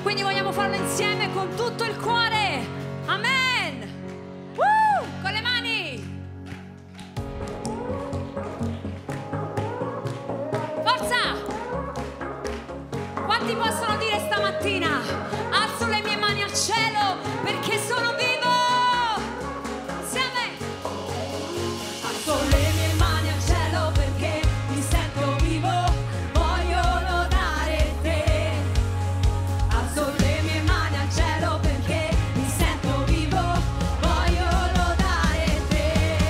Quindi vogliamo farlo insieme con tutto il cuore. Amen. Con le mani. Forza. Quanti possono dire stamattina: alzo le mie mani al cielo perché sono vivo? Insieme. Alzo le mie mani al cielo perché mi sento vivo. Voglio lodare te. Alzo le mie mani al cielo perché mi sento vivo. Voglio lodare te.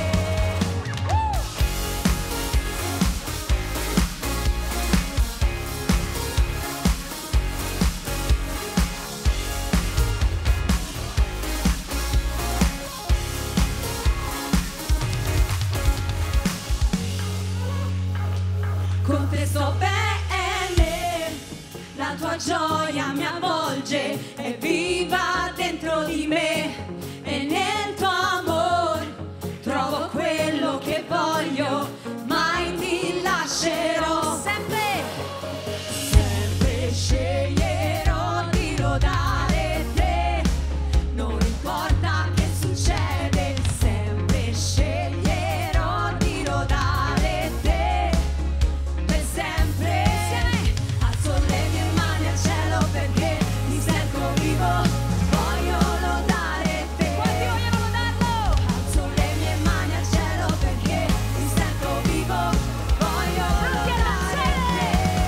Con te sto bene, la tua gioia mi avvolge, è viva dentro di me e nel tuo amore trovo quello che voglio, mai ti lascerò. Sempre, sempre sceglierò di lodare te, non importa che succede, sempre sceglierò di lodare te. Per sempre, alzo le mie mani al cielo perché mi sento vivo. Voglio lodare te. Quanti vogliono lodarlo? Alzo le mie mani al cielo perché mi sento vivo. Voglio lodare te.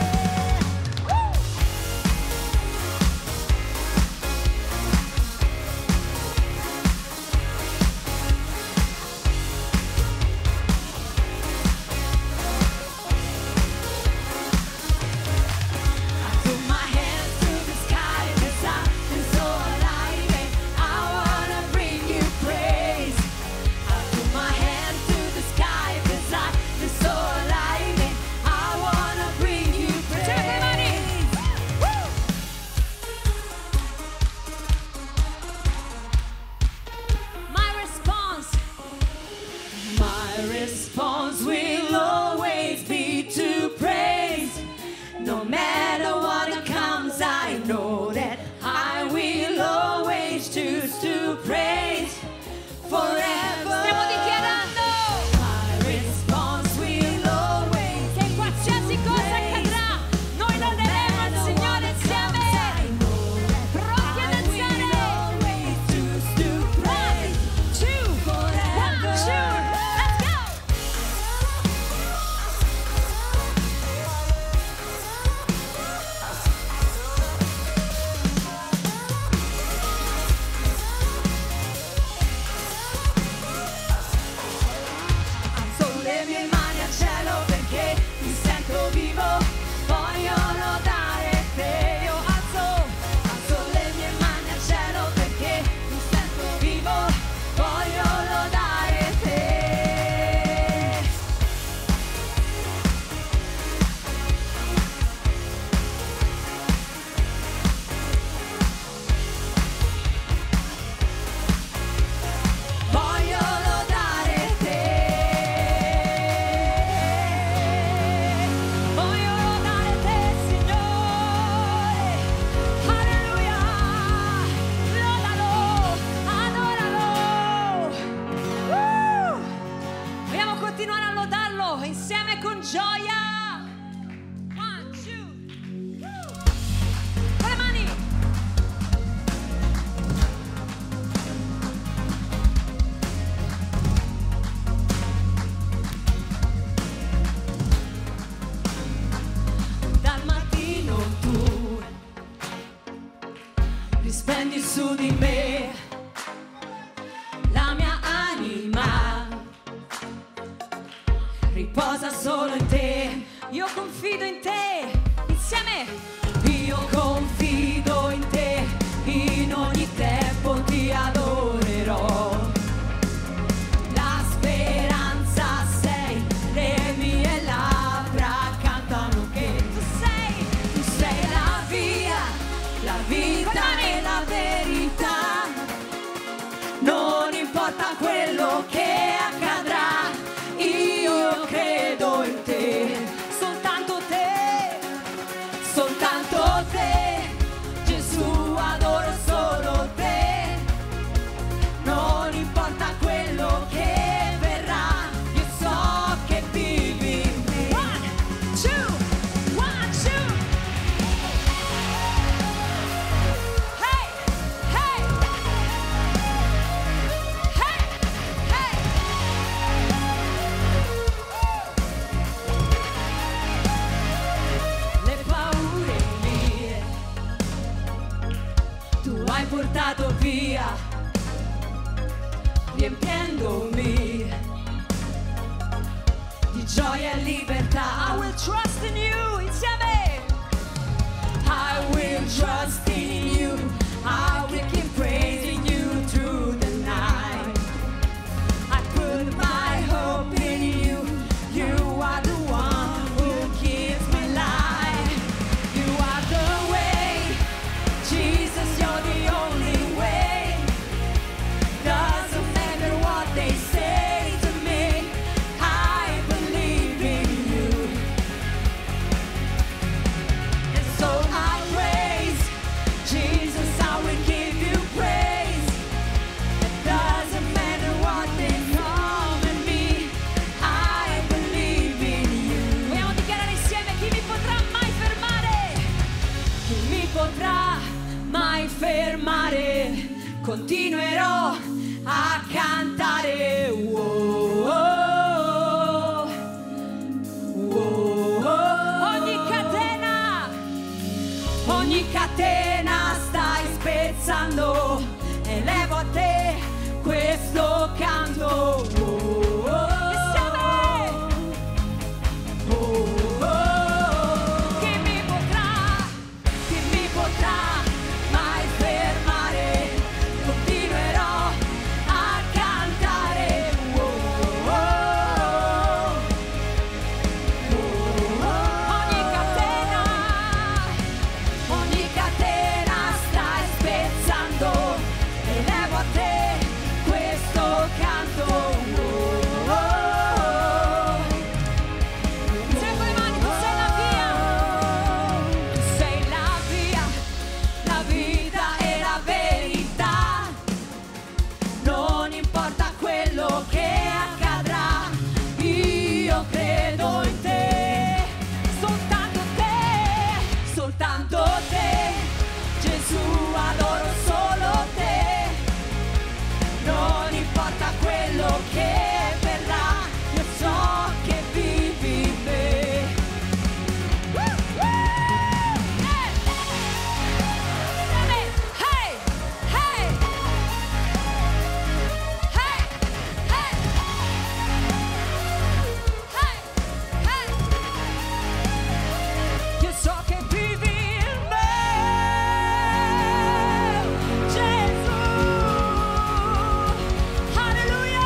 I put my hands to the sky 'cause I've been so alive and I wanna bring you praise. I put my hands to the sky 'cause I've been so alive and I wanna bring you praise. My response will always be to praise. No matter what comes, I know that I will always choose to praise forever. Stiamo dichiarando. My response will always che qualsiasi cosa accadrà, noi loderemo il Signore insieme. Pronti ad alzare. Always choose to praise. 1, 2, 1, 2, let's go. Alzo le mie mani al cielo perché mi sento vivo. Voglio lodare te. Io alzo le mie mani al cielo perché mi sento vivo. Voglio lodare te. Voglio lodare te. Voglio lodare te, Signore. Alleluia. Lodalo, adoralo. Vogliamo continuare a lodarlo insieme con gioia. 1, 2, con le mani. Dal mattino tu rispendi su di me, la mia anima riposa solo in te. Io confido in te, insieme. Io confido in te, in ogni tempo ti adorerò. La speranza sei, le mie labbra cantano che tu sei la via, la vita e la verità. Non importa quello che accadrà, io credo in te, soltanto te, Gesù. hai portato via, riempiendomi di gioia e libertà. I will trust in you, insieme. I will trust in you, I will keep praising you through the night. I put my hope in you, you are the one who gives me life. You are the way, Jesus, you're the only way. Doesn't matter what they say to me, I believe in you. And so I praise, Jesus, I will give you praise. It doesn't matter what they come at me, I believe in you. Vogliamo dichiarare insieme: chi mi potrà mai fermare? Chi mi potrà mai fermare? Continuerò a cantare. Oh, oh, oh, oh. Ogni catena stai spezzando, elevo a te questo canto. Oh, oh, insieme. Oh, oh. Chi mi potrà mai fermare? Continuerò a cantare. Oh, oh, oh, oh. Ogni catena stai spezzando, elevo a te questo canto. Oh, oh, oh. Insieme con le mani, tu sei la via, tu sei la via, la vita e la verità. Non importa quello che accadrà, io credo in te. Soltanto te, Gesù, adoro solo te. Non importa quello che verrà, io so che vivi in me. Hey, hey, hey, hey, hey, hey. Io so che vivi in me, Gesù. Alleluia.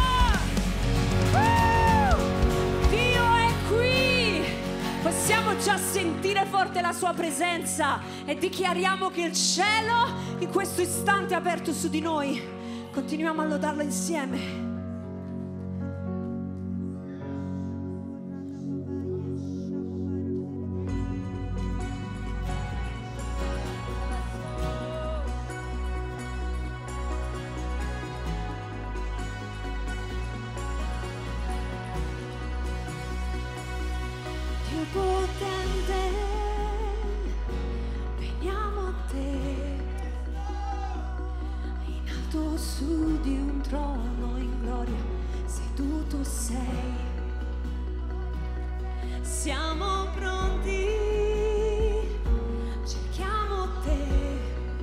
Dio è qui. Possiamo già sentire forte la sua presenza e dichiariamo che il cielo in questo istante è aperto su di noi. Continuiamo a lodarlo insieme. Dio potente, veniamo a te, in alto su di un trono in gloria, seduto sei. Siamo pronti, cerchiamo te,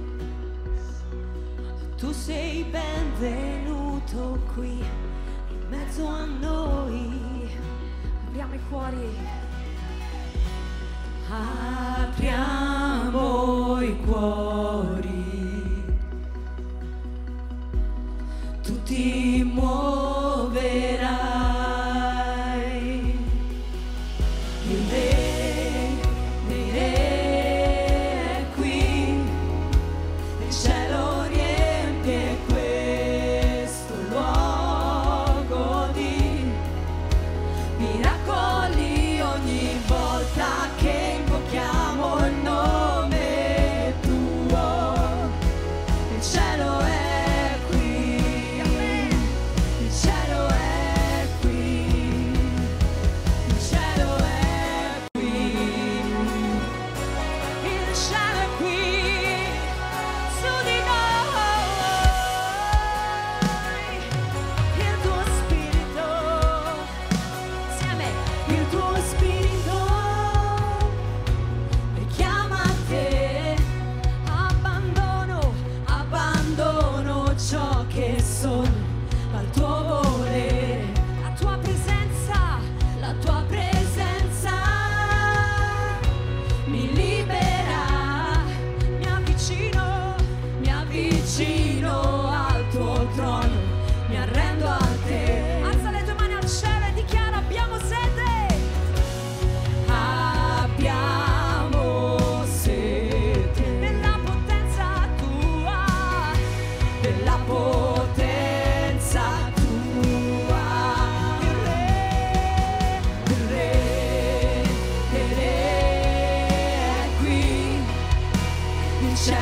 tu sei benvenuto qui, in mezzo a noi. Apriamo i cuori. Apriamo i cuori, tu ti muoverai. Il Re è qui, il cielo riempie questo luogo di miracoli ogni volta che invochiamo il nome tuo.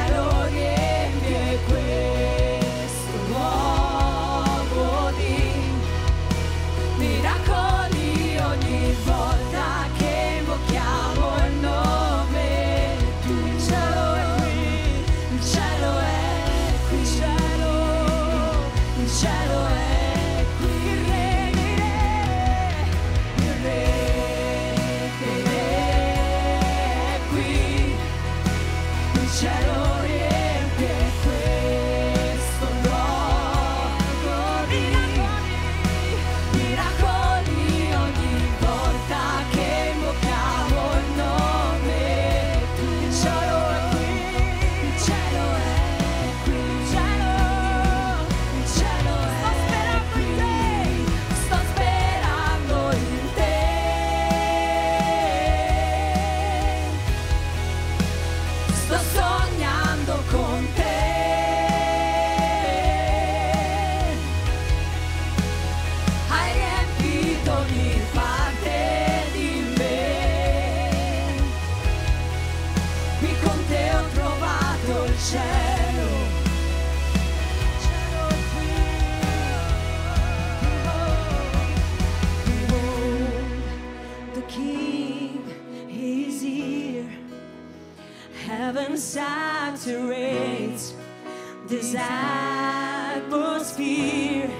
cielo riempie questo luogo di miracoli ogni volta che invochiamo il nome tuo. Il cielo è qui, il cielo è qui, il cielo è qui, il re dei re, il re dei re è qui, il cielo riempie questo luogo di miracoli ogni volta che invochiamo il nome tuo. Il cielo è qui, il cielo è qui, il cielo è qui. Sto sperando in te, sto sognando con te. Hai riempito ogni parte di me. Qui con te ho trovato il cielo. Il cielo è qui. Behold, the King is here. Heaven saturates this atmosphere.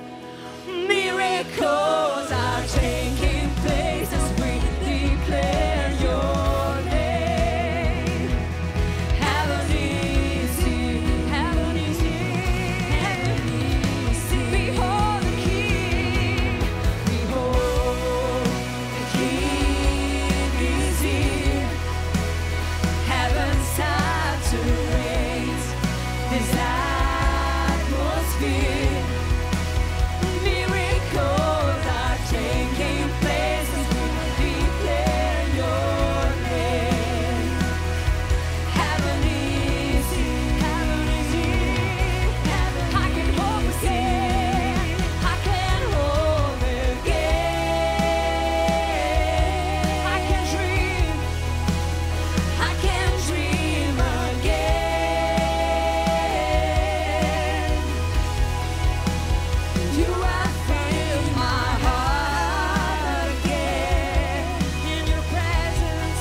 Miracles are taking place as we declare your name. Heaven is here, heaven is here, heaven is here. Behold the King, behold the King is here. Heaven saturates this atmosphere. Miracles are taking place as we declare your name. Heaven is here, heaven is here, heaven. I can hope again, I can hope again. I can dream again. You have filled my heart again. In your presence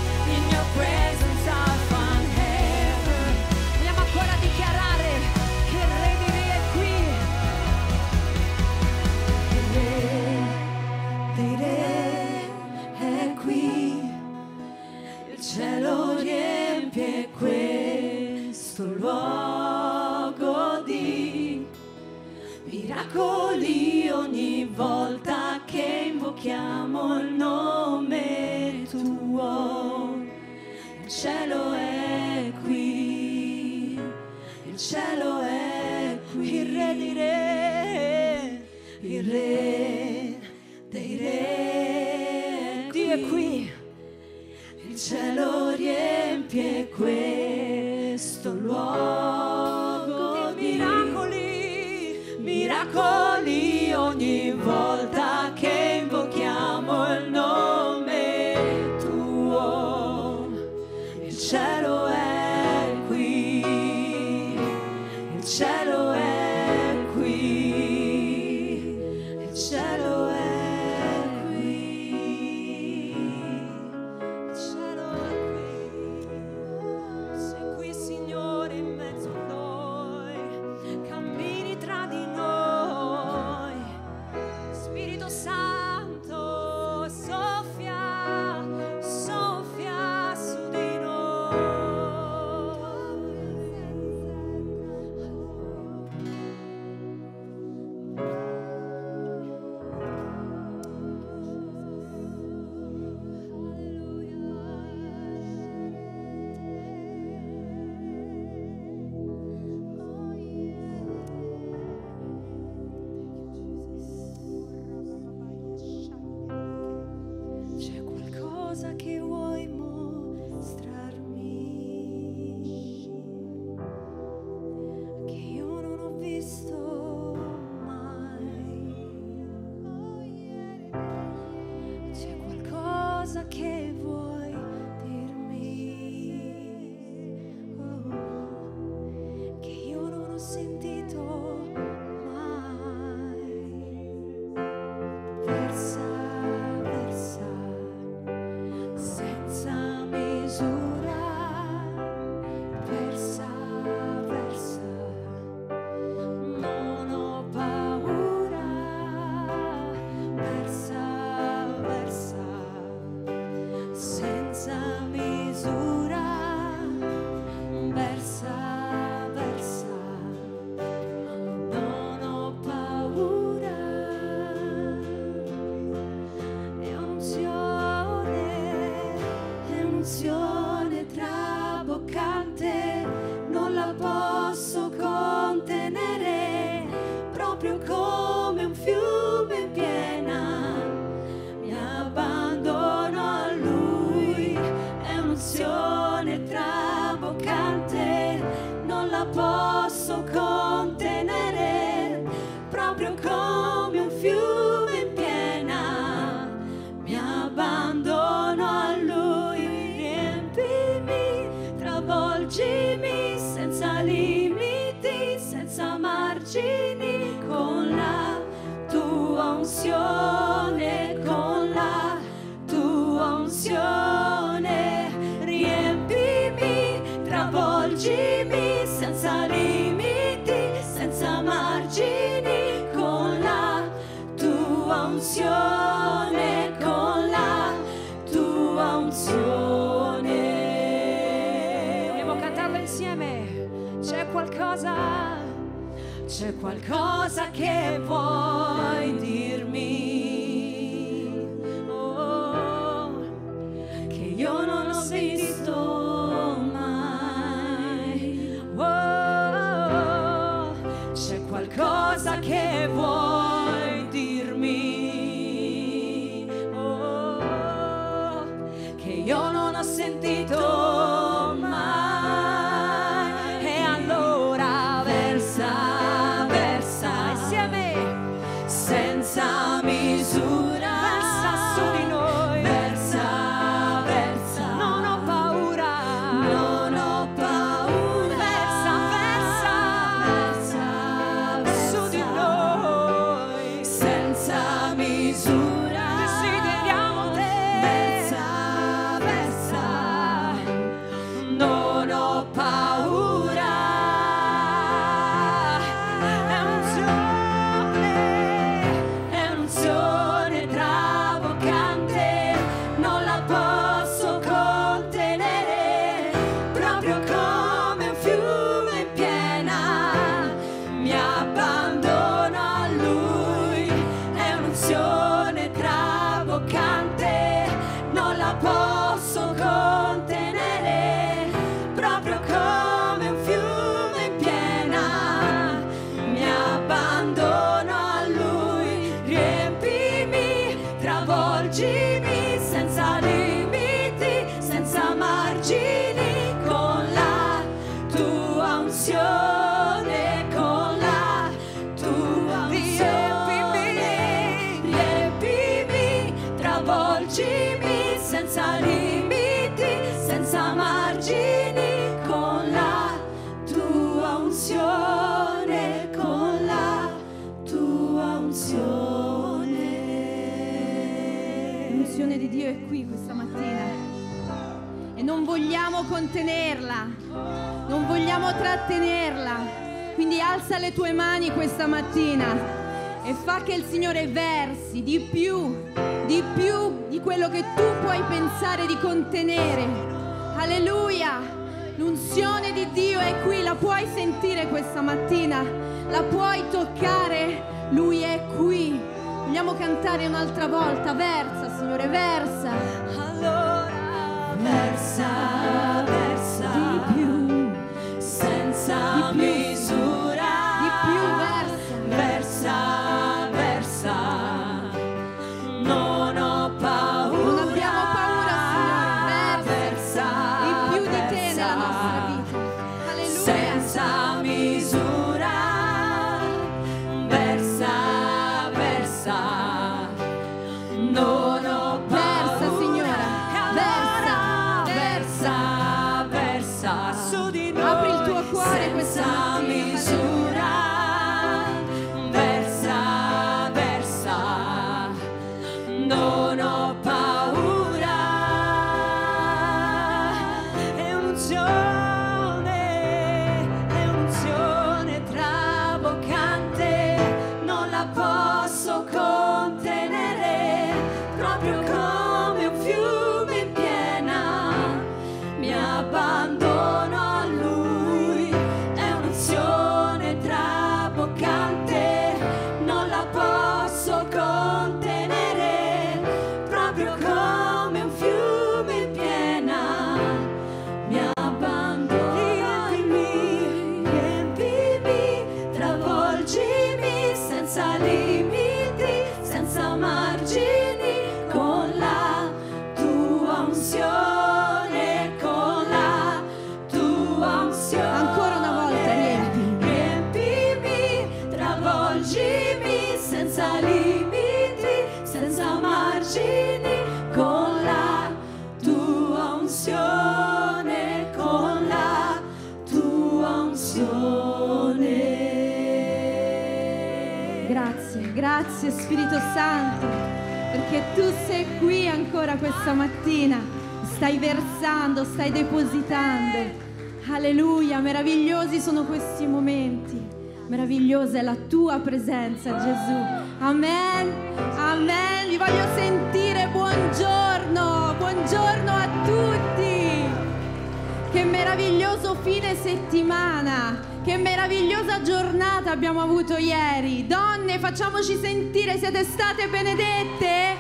I find heaven. Vogliamo ancora dichiarare che il Re dei Re è qui. Il Re dei Re è qui. Il cielo riempie questo luogo di miracoli ogni volta che invochiamo il nome tuo. Il cielo è qui, il cielo è qui. Il Re dei Re, il Re dei Re, Dio è qui. Il cielo riempie questo luogo di miracoli ogni volta che invochiamo il nome tuo. Il cielo è qui, il cielo è qui, il cielo è qui, il cielo è qui. Sei qui, Signore, in mezzo a noi, cammini tra di noi. senza margini, con la tua unzione, con la tua unzione. Riempimi, travolgimi, senza limiti, senza margini, con la tua unzione, con la tua unzione. Vogliamo cantarlo insieme. C'è qualcosa che vuoi dirmi, oh, che io non ho visto mai. Oh, c'è qualcosa che vuoi dirmi, oh, che io non ho sentito mai. E allora versa, versa insieme, senza misura, versa su di noi, versa, versa, non ho paura, non ho paura, versa, versa, versa su di noi, senza misura, desideriamo te, versa, versa, non ho paura. È un'unzione traboccante, non la posso contenere, proprio come un fiume in piena, mi abbandono a Lui. È un'unzione traboccante, non la posso contenere, proprio come un fiume in piena, mi abbandono a Lui. Riempimi, travolgimi, senza limiti, senza margini, con la tua unzione, con la tua unzione. Riempimi, travolgimi, senza limiti, senza margini, con la tua unzione, con la tua unzione. L'unzione di Dio è qui questa mattina e non vogliamo contenerla, non vogliamo trattenerla. Quindi alza le tue mani questa mattina e fa che il Signore versi di più di quello che tu puoi pensare di contenere. Alleluia! L'unzione di Dio è qui, la puoi sentire questa mattina, la puoi toccare, Lui è qui. Vogliamo cantare un'altra volta, versa Signore, versa. Allora versa, versa di più, senza misura, Di più, versa. versa, versa, non ho paura, Non abbiamo paura, Signore, versa. Di più di te versa, nella nostra vita. Alleluia. senza misura, versa, versa, non ho paura. Versa, Signora, versa, versa, versa su di noi. Apri il tuo cuore questa senza mattina. misura, versa, versa, non ho paura. È un'unzione traboccante, non la posso contenere, proprio come un fiume in piena, mi abbandono a Lui. È un'unzione traboccante, non la posso contenere, proprio come un fiume in piena, mi abbandono a Lui. Riempimi, travolgimi, senza limiti, senza margini, con la tua unzione, con la tua unzione. Ancora una volta, Riempimi, travolgimi, senza limiti, senza margini, con la tua unzione, con la tua unzione. Grazie, grazie Spirito Santo, perché tu sei qui ancora questa mattina, stai versando, stai depositando. Alleluia, meravigliosi sono questi momenti, meravigliosa è la tua presenza, Gesù. Amen, amen. Vi voglio sentire buongiorno, buongiorno a tutti. Che meraviglioso fine settimana. Che meravigliosa giornata abbiamo avuto ieri. Donne, facciamoci sentire, siete state benedette?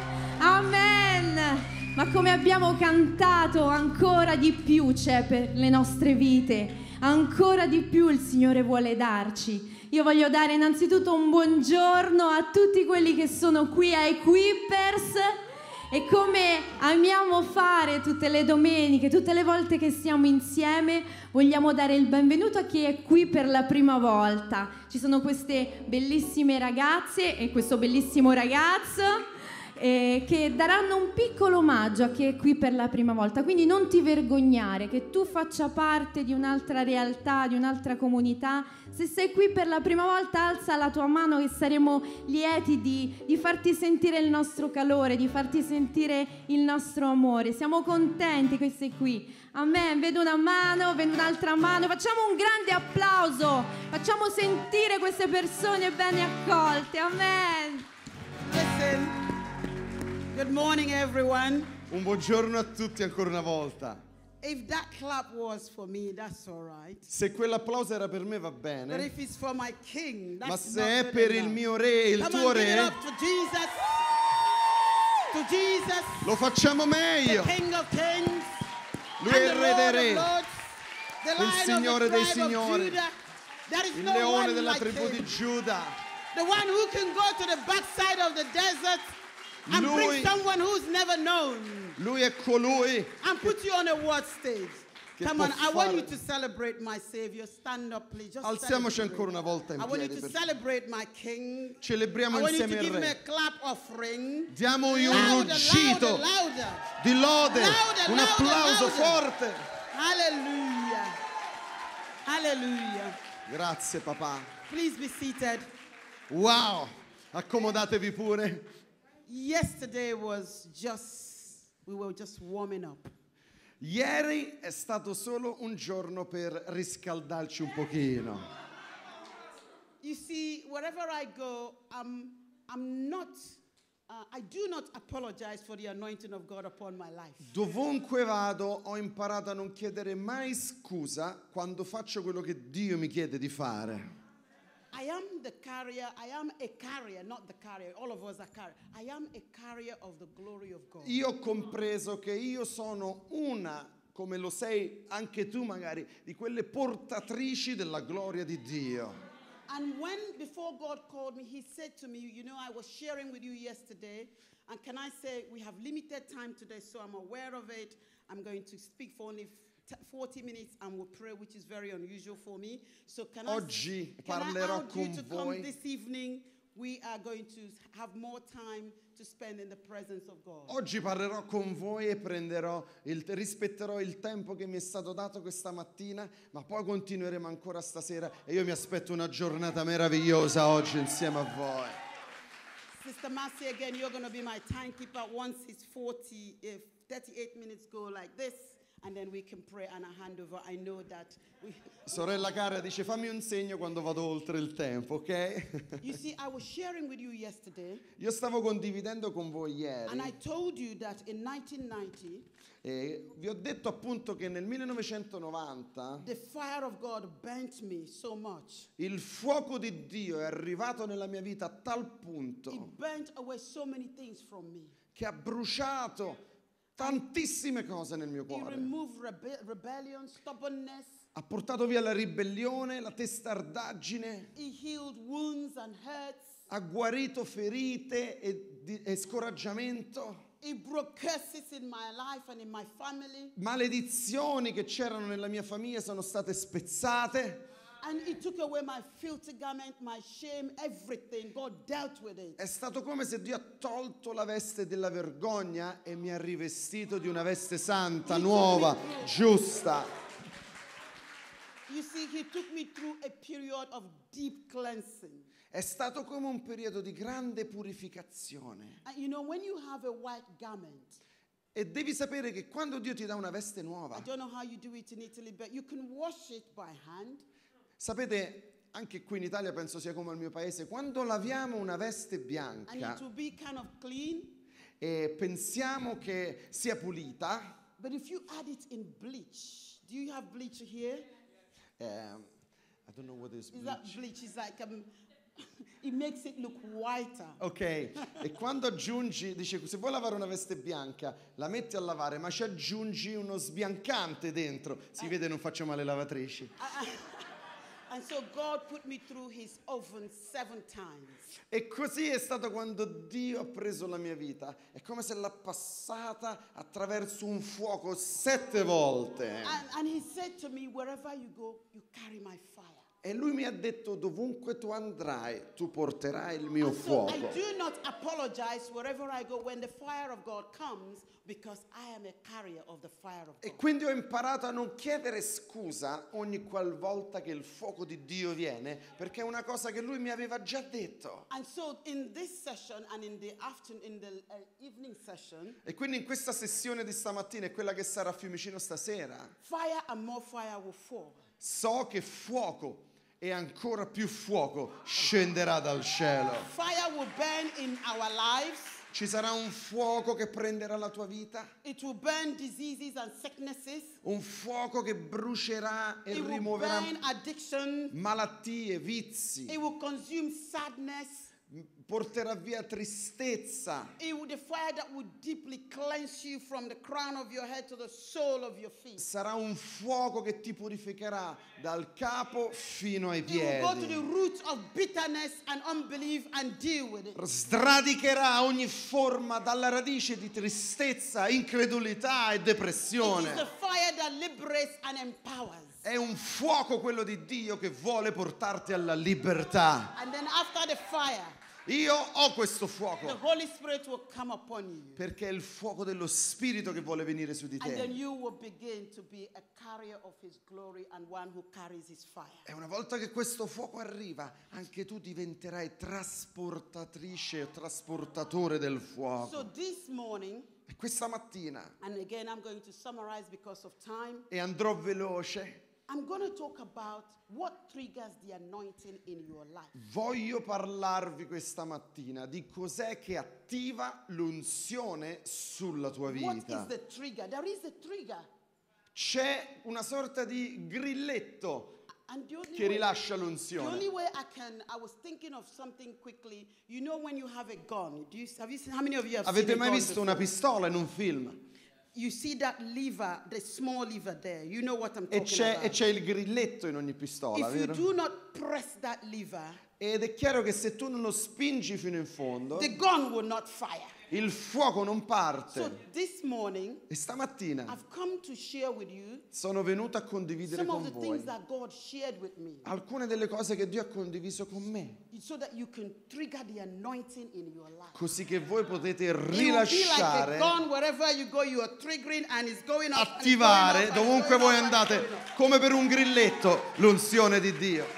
Amen. Ma come abbiamo cantato, ancora di più c'è per le nostre vite. Ancora di più il Signore vuole darci. Io voglio dare innanzitutto un buongiorno a tutti quelli che sono qui a Equippers. E come amiamo fare tutte le domeniche, tutte le volte che siamo insieme, vogliamo dare il benvenuto a chi è qui per la prima volta. Ci sono queste bellissime ragazze e questo bellissimo ragazzo che daranno un piccolo omaggio a chi è qui per la prima volta. Quindi non ti vergognare che tu faccia parte di un'altra realtà, di un'altra comunità. Se sei qui per la prima volta, alza la tua mano, che saremo lieti di farti sentire il nostro calore, di farti sentire il nostro amore. Siamo contenti che sei qui. Amen. Vedo una mano, vedo un'altra mano. Facciamo un grande applauso. Facciamo sentire queste persone bene accolte. Amen. Listen. Good morning, everyone. Un buongiorno a tutti ancora una volta. If that clap was for me, that's all right. Se quell'applauso era per me va But bene, if it's for my king, that's ma not se è good per enough. il mio re, il Come tuo on, give it re, up to Jesus. To Jesus, lo facciamo the meglio. King of Kings, Lui and è the il re Lord dei of re, Lords, the il Lion Signore of the dei tribe of signori, Judah. There is il no leone one della like tribù him. di Giuda. The one who can go to the backside of the desert and Lui- bring someone who's never known Lui è colui and put you on a world stage. che Come può on, I want fare- you to celebrate my Savior. Stand up, please. Just Alziamoci celebrate. ancora una volta in I want you piedi. to per- celebrate my King. Celebriamo I want you insieme to il give me a re. clap offering. Diamogli un Louder, ruggito louder, louder. di lode, Louder, un louder, applauso louder. forte. Hallelujah. Hallelujah. Grazie papà. Please be seated. Wow, accomodatevi pure. Yesterday was we were just warming up. Ieri è stato solo un giorno per riscaldarci un pochino. You see, wherever I go, I do not apologize for the anointing of God upon my life. Dovunque vado ho imparato a non chiedere mai scusa quando faccio quello che Dio mi chiede di fare. I am a carrier, not the carrier. All of us are carrier. I am a carrier of the glory of God. Io ho compreso che io sono una, come lo sei anche tu magari, di quelle portatrici della gloria di Dio. And before God called me, He said to me, you know, I was sharing with you yesterday, and can I say, we have limited time today, so I'm aware of it. I'm going to speak for only 40 minutes and we'll pray, which is very unusual for me. So Oggi can I parlerò urge you con to voi. come this evening? We are going to have more time to spend in the presence of God. Oggi parlerò con voi e rispetterò il tempo che mi è stato dato questa mattina, ma poi continueremo ancora stasera e io mi aspetto una giornata meravigliosa oggi insieme a voi. Sister Marcy, again, you're going to be my timekeeper. Once it's 38 minutes go like this, and then we can pray and I hand over. I know that Sorella cara dice fammi un segno quando vado oltre il tempo, ok? You see, I was sharing with you yesterday, Io stavo condividendo con voi and I ieri told you that in 1990, e vi ho detto appunto che nel 1990 the fire of God burnt me so much. il fuoco di Dio è arrivato nella mia vita a tal punto It burnt away so many things from me. che ha bruciato tantissime cose nel mio It cuore. removed rebellion, stubbornness. Ha portato via la ribellione, la testardaggine, It healed wounds and hurts. ha guarito ferite e scoraggiamento, It broke curses in my life and in my family. maledizioni che c'erano nella mia famiglia sono state spezzate. And it took away my filthy garment, my shame, everything. God dealt with it. È stato come se Dio ha tolto la veste della vergogna e mi ha rivestito di una veste santa, nuova, giusta. You see, he took me through a period of deep cleansing. È stato come un periodo di grande purificazione. And you know, when you have a white garment, E devi sapere che quando Dio ti dà una veste nuova, I don't know how you do it in Italy, but you can wash it by hand. sapete, anche qui in Italia penso sia come al mio paese, quando laviamo una veste And bianca it will be kind of clean. e pensiamo che sia pulita, But if you add it in bleach, do you have bleach here? I don't know what is Is that bleach. bleach? It's like it makes it look whiter. Ok, e quando aggiungi, dice, se vuoi lavare una veste bianca, la metti a lavare, ma ci aggiungi uno sbiancante dentro. Si vede, non faccio male lavatrici. And so God put me through his oven 7 times. E così è stato quando Dio ha preso la mia vita. È come se l'ha passata attraverso un fuoco 7 volte. And he said to me, wherever you go, you carry my fire. E lui mi ha detto, dovunque tu andrai, tu porterai il mio And so fuoco. I do not apologize wherever I go when the fire of God comes, because I am a carrier of the fire of E God. quindi ho imparato a non chiedere scusa ogni qualvolta che il fuoco di Dio viene, perché è una cosa che lui mi aveva già detto. And so in this session and in the evening session, E quindi in questa sessione di stamattina e quella che sarà a Fiumicino stasera, fire and more fire will fall. so che fuoco e ancora più fuoco scenderà dal cielo. Fire will burn in our lives. Ci sarà un fuoco che prenderà la tua vita, It will burn diseases and sicknesses. un fuoco che brucerà e It will rimuoverà burn addiction. malattie, vizi, It will consume sadness. porterà via tristezza. The fire that will deeply cleanse you from the crown of your head to the sole of your feet. Sarà un fuoco che ti purificherà dal capo fino ai It will go to the piedi. root of bitterness and unbelief and deal with it. Sradicherà ogni forma dalla radice di tristezza, incredulità e It is the depressione. fire that liberates and empowers. È un fuoco quello di Dio che vuole portarti alla libertà. And then after the fire, Io ho questo the fuoco Holy Spirit will come upon you. perché è il fuoco dello Spirito che vuole venire su di And then te. you will begin to be a carrier of his glory and one who carries his fire. E una volta che questo fuoco arriva, anche tu diventerai trasportatrice o trasportatore del So fuoco. this morning, E questa mattina, and again I'm going to summarize because of time, e andrò veloce, I'm going to talk about what triggers the anointing in your life. voglio parlarvi questa mattina di cos'è che attiva l'unzione sulla tua What is vita. the trigger? There is a trigger. C'è una sorta di grilletto And the only che way, rilascia the only l'unzione. way I was thinking of something quickly. You know when you have a gun, have you seen, how many of you have Avete seen a mai gun visto una before? pistola in un film? You see that lever, the small lever there. You know what I'm E talking c'è, about. e c'è il grilletto in ogni pistola, If you vero? do not press that lever, Ed è chiaro che se tu non lo spingi fino in fondo, the gun will not fire. il fuoco non So parte. this morning, E stamattina I've come to share with you sono venuto a condividere some of con the voi things that God shared with me, alcune delle cose che Dio ha condiviso con me, so that you can trigger the anointing in your life. così che voi potete It will be like a rilasciare, gun wherever you go, you are triggering and it's going up. attivare and it's going up, dovunque and it's voi going up, and andate, it's going up. come per un grilletto, l'unzione di Dio.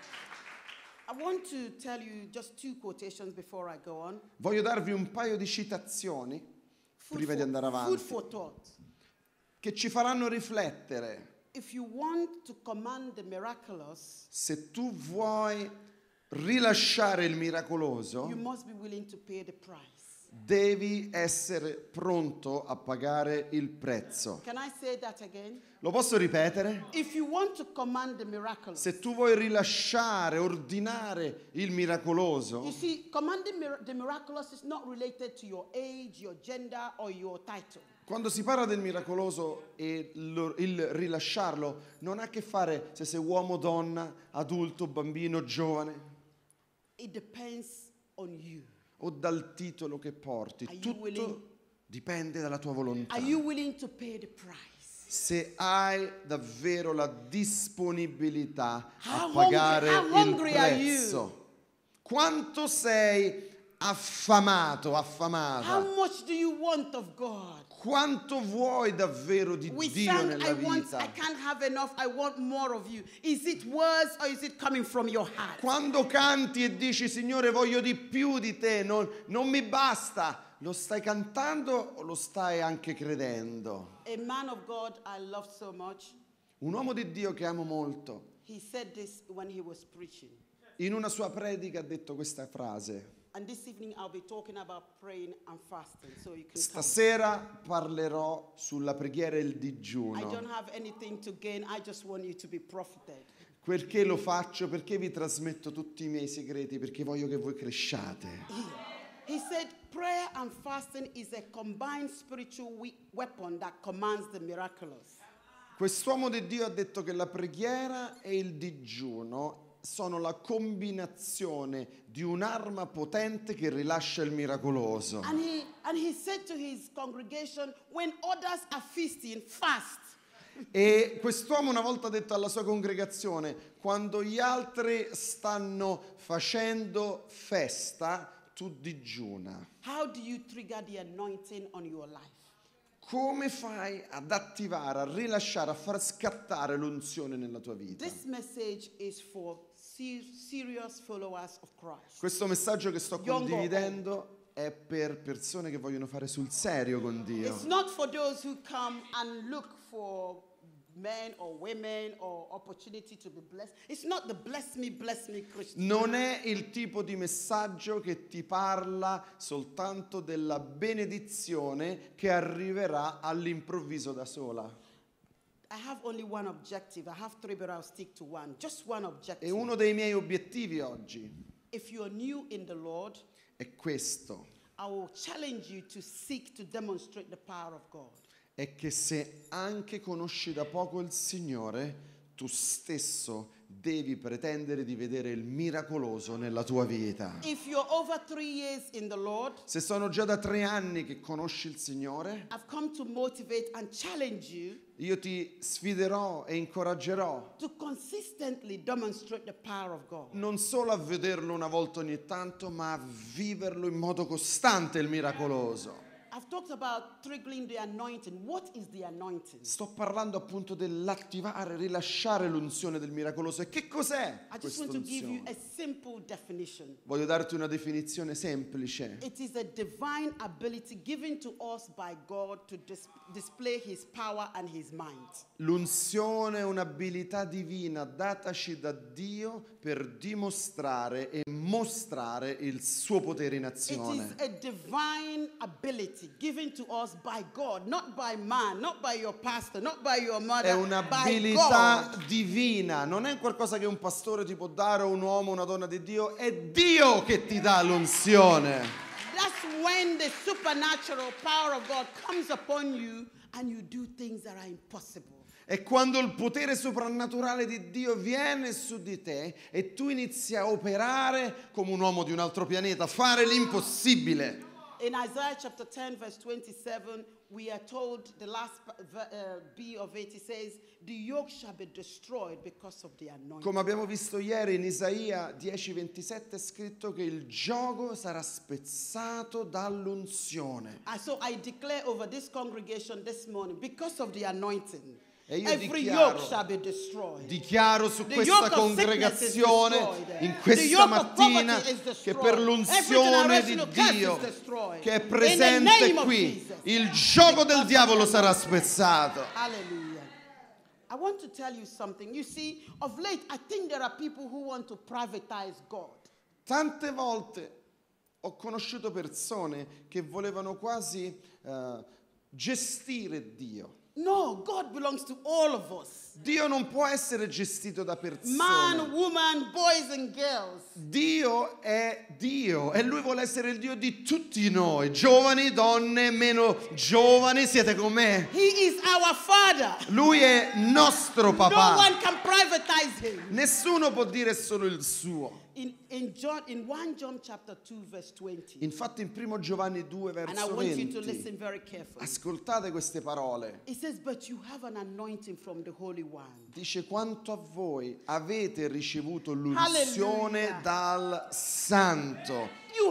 I want to tell you just 2 quotations before I go on. Voglio darvi un paio di citazioni prima di andare Food avanti for thought. che ci faranno riflettere. If you want to command the miraculous, Se tu vuoi rilasciare il miracoloso, you must be willing to pay the price. devi essere pronto a pagare il prezzo. Can I say that again? Lo posso ripetere? If you want to command the miraculous, Se tu vuoi rilasciare, ordinare il you miracoloso, see, commanding the miraculous is not related to your age, your gender, or your title. quando si parla del miracoloso e il rilasciarlo, non ha a che fare se sei uomo, donna, adulto, bambino, giovane, It depends on you. o dal titolo che porti. Are you willing? Tutto dipende dalla tua volontà. Are you willing to pay the price? Se hai davvero la disponibilità a How pagare hungry il are you? prezzo. Quanto sei affamato, affamata. How much do you want of God? Quanto vuoi davvero di We Dio sang, nella I vita? can't have enough, I want more of you. Is it words or is it coming from your heart? Quando canti e dici Signore voglio di più di te, non mi basta, lo stai cantando o lo stai anche credendo? A man of God I love so much, Un uomo di Dio che amo molto, he said this when he was preaching. in una sua predica ha detto questa frase. And this evening I'll be talking about praying and fasting, so you can come. Stasera parlerò sulla preghiera e il I don't digiuno. have anything to gain, I just want you to be profited. Perché lo faccio? Perché vi trasmetto tutti i miei segreti? Perché voglio che voi cresciate. He said prayer and fasting is a combined spiritual weapon that commands the miraculous. Quest'uomo di Dio ha detto che la preghiera e il digiuno sono la combinazione di un'arma potente che rilascia il miracoloso. And he said to his congregation, when others are feasting, fast. E quest'uomo una volta ha detto alla sua congregazione, quando gli altri stanno facendo festa, tu digiuna. How do you trigger the anointing on your life? Come fai ad attivare, a rilasciare, a far scattare l'unzione nella tua vita? This message is for serious followers of Christ. Questo messaggio che sto Young or condividendo è per persone che vogliono fare sul serio con Dio. It's not for those who come and look for men or women or opportunity to be blessed. It's not the bless me Christian. Non è il tipo di messaggio che ti parla soltanto della benedizione che arriverà all'improvviso da sola. I have only one objective. I have three, but I'll stick to one. Just one E objective. uno dei miei obiettivi oggi If you're new in the Lord, è questo, I will challenge you to seek to demonstrate the power of God. è che se anche conosci da poco il Signore, tu stesso devi pretendere di vedere il miracoloso nella tua vita. If you're over 3 years in the Lord, Se sono già da 3 anni che conosci il Signore, I've come to motivate and challenge you io ti sfiderò e incoraggerò to consistently demonstrate the power of God. non solo a vederlo una volta ogni tanto, ma a viverlo in modo costante il miracoloso. I've talked about triggering the anointing. What is the anointing? Sto parlando appunto dell'attivare, rilasciare l'unzione del miracoloso. E che cos'è I just questa want to give you unzione? a simple definition. Voglio darti una definizione semplice. It is a divine ability given to us by God to display His power and His might. L'unzione è un'abilità divina dataci da Dio per dimostrare e mostrare il suo potere in It azione. is a divine ability given to us by God, not by man, not by your pastor, not by your mother, È by un'abilità God. divina, non è qualcosa che un pastore ti può dare o un uomo, una donna di Dio, è Dio che ti dà l'unzione. That's when the supernatural power of God comes upon you and you do things that are impossible. È quando il potere soprannaturale di Dio viene su di te e tu inizi a operare come un uomo di un altro pianeta, fare l'impossibile. In Isaiah chapter 10 verse 27, we are told, the last B of it, it says, the yoke shall be destroyed because of the anointing. Come abbiamo visto ieri in Isaia 10:27 è scritto che il giogo sarà spezzato dall'unzione. And so I declare over this congregation this morning, because of the anointing, E io every dichiaro- yoke shall be destroyed. Dichiaro su The questa yoke of congregazione, sickness is destroyed. in The questa yoke of mattina, poverty is che destroyed. per l'unzione Every di generational curse Dio is destroyed. che è In the presente name of qui, Jesus. il gioco del Because diavolo of the sarà anointing. spezzato. Hallelujah. I want to tell you something. You see, of late, I think there are people who want to privatize God. Tante volte ho conosciuto persone che volevano quasi gestire Dio. No, God belongs to all of us. Dio non può essere gestito da persone. Man, woman, boys and girls. Dio è Dio e Lui vuole essere il Dio di tutti noi, giovani, donne, meno giovani, siete con me. He is our Father. Lui è nostro No papà. one can privatize him. Nessuno può dire solo il suo. In 1 John chapter 2 verse 20. Infatti in 1 Giovanni 2 And I verso want you to listen 20, very carefully. ascoltate queste parole. It says, but you have an anointing from the Holy One. Dice quanto a voi avete ricevuto l'unzione Hallelujah. dal Santo. You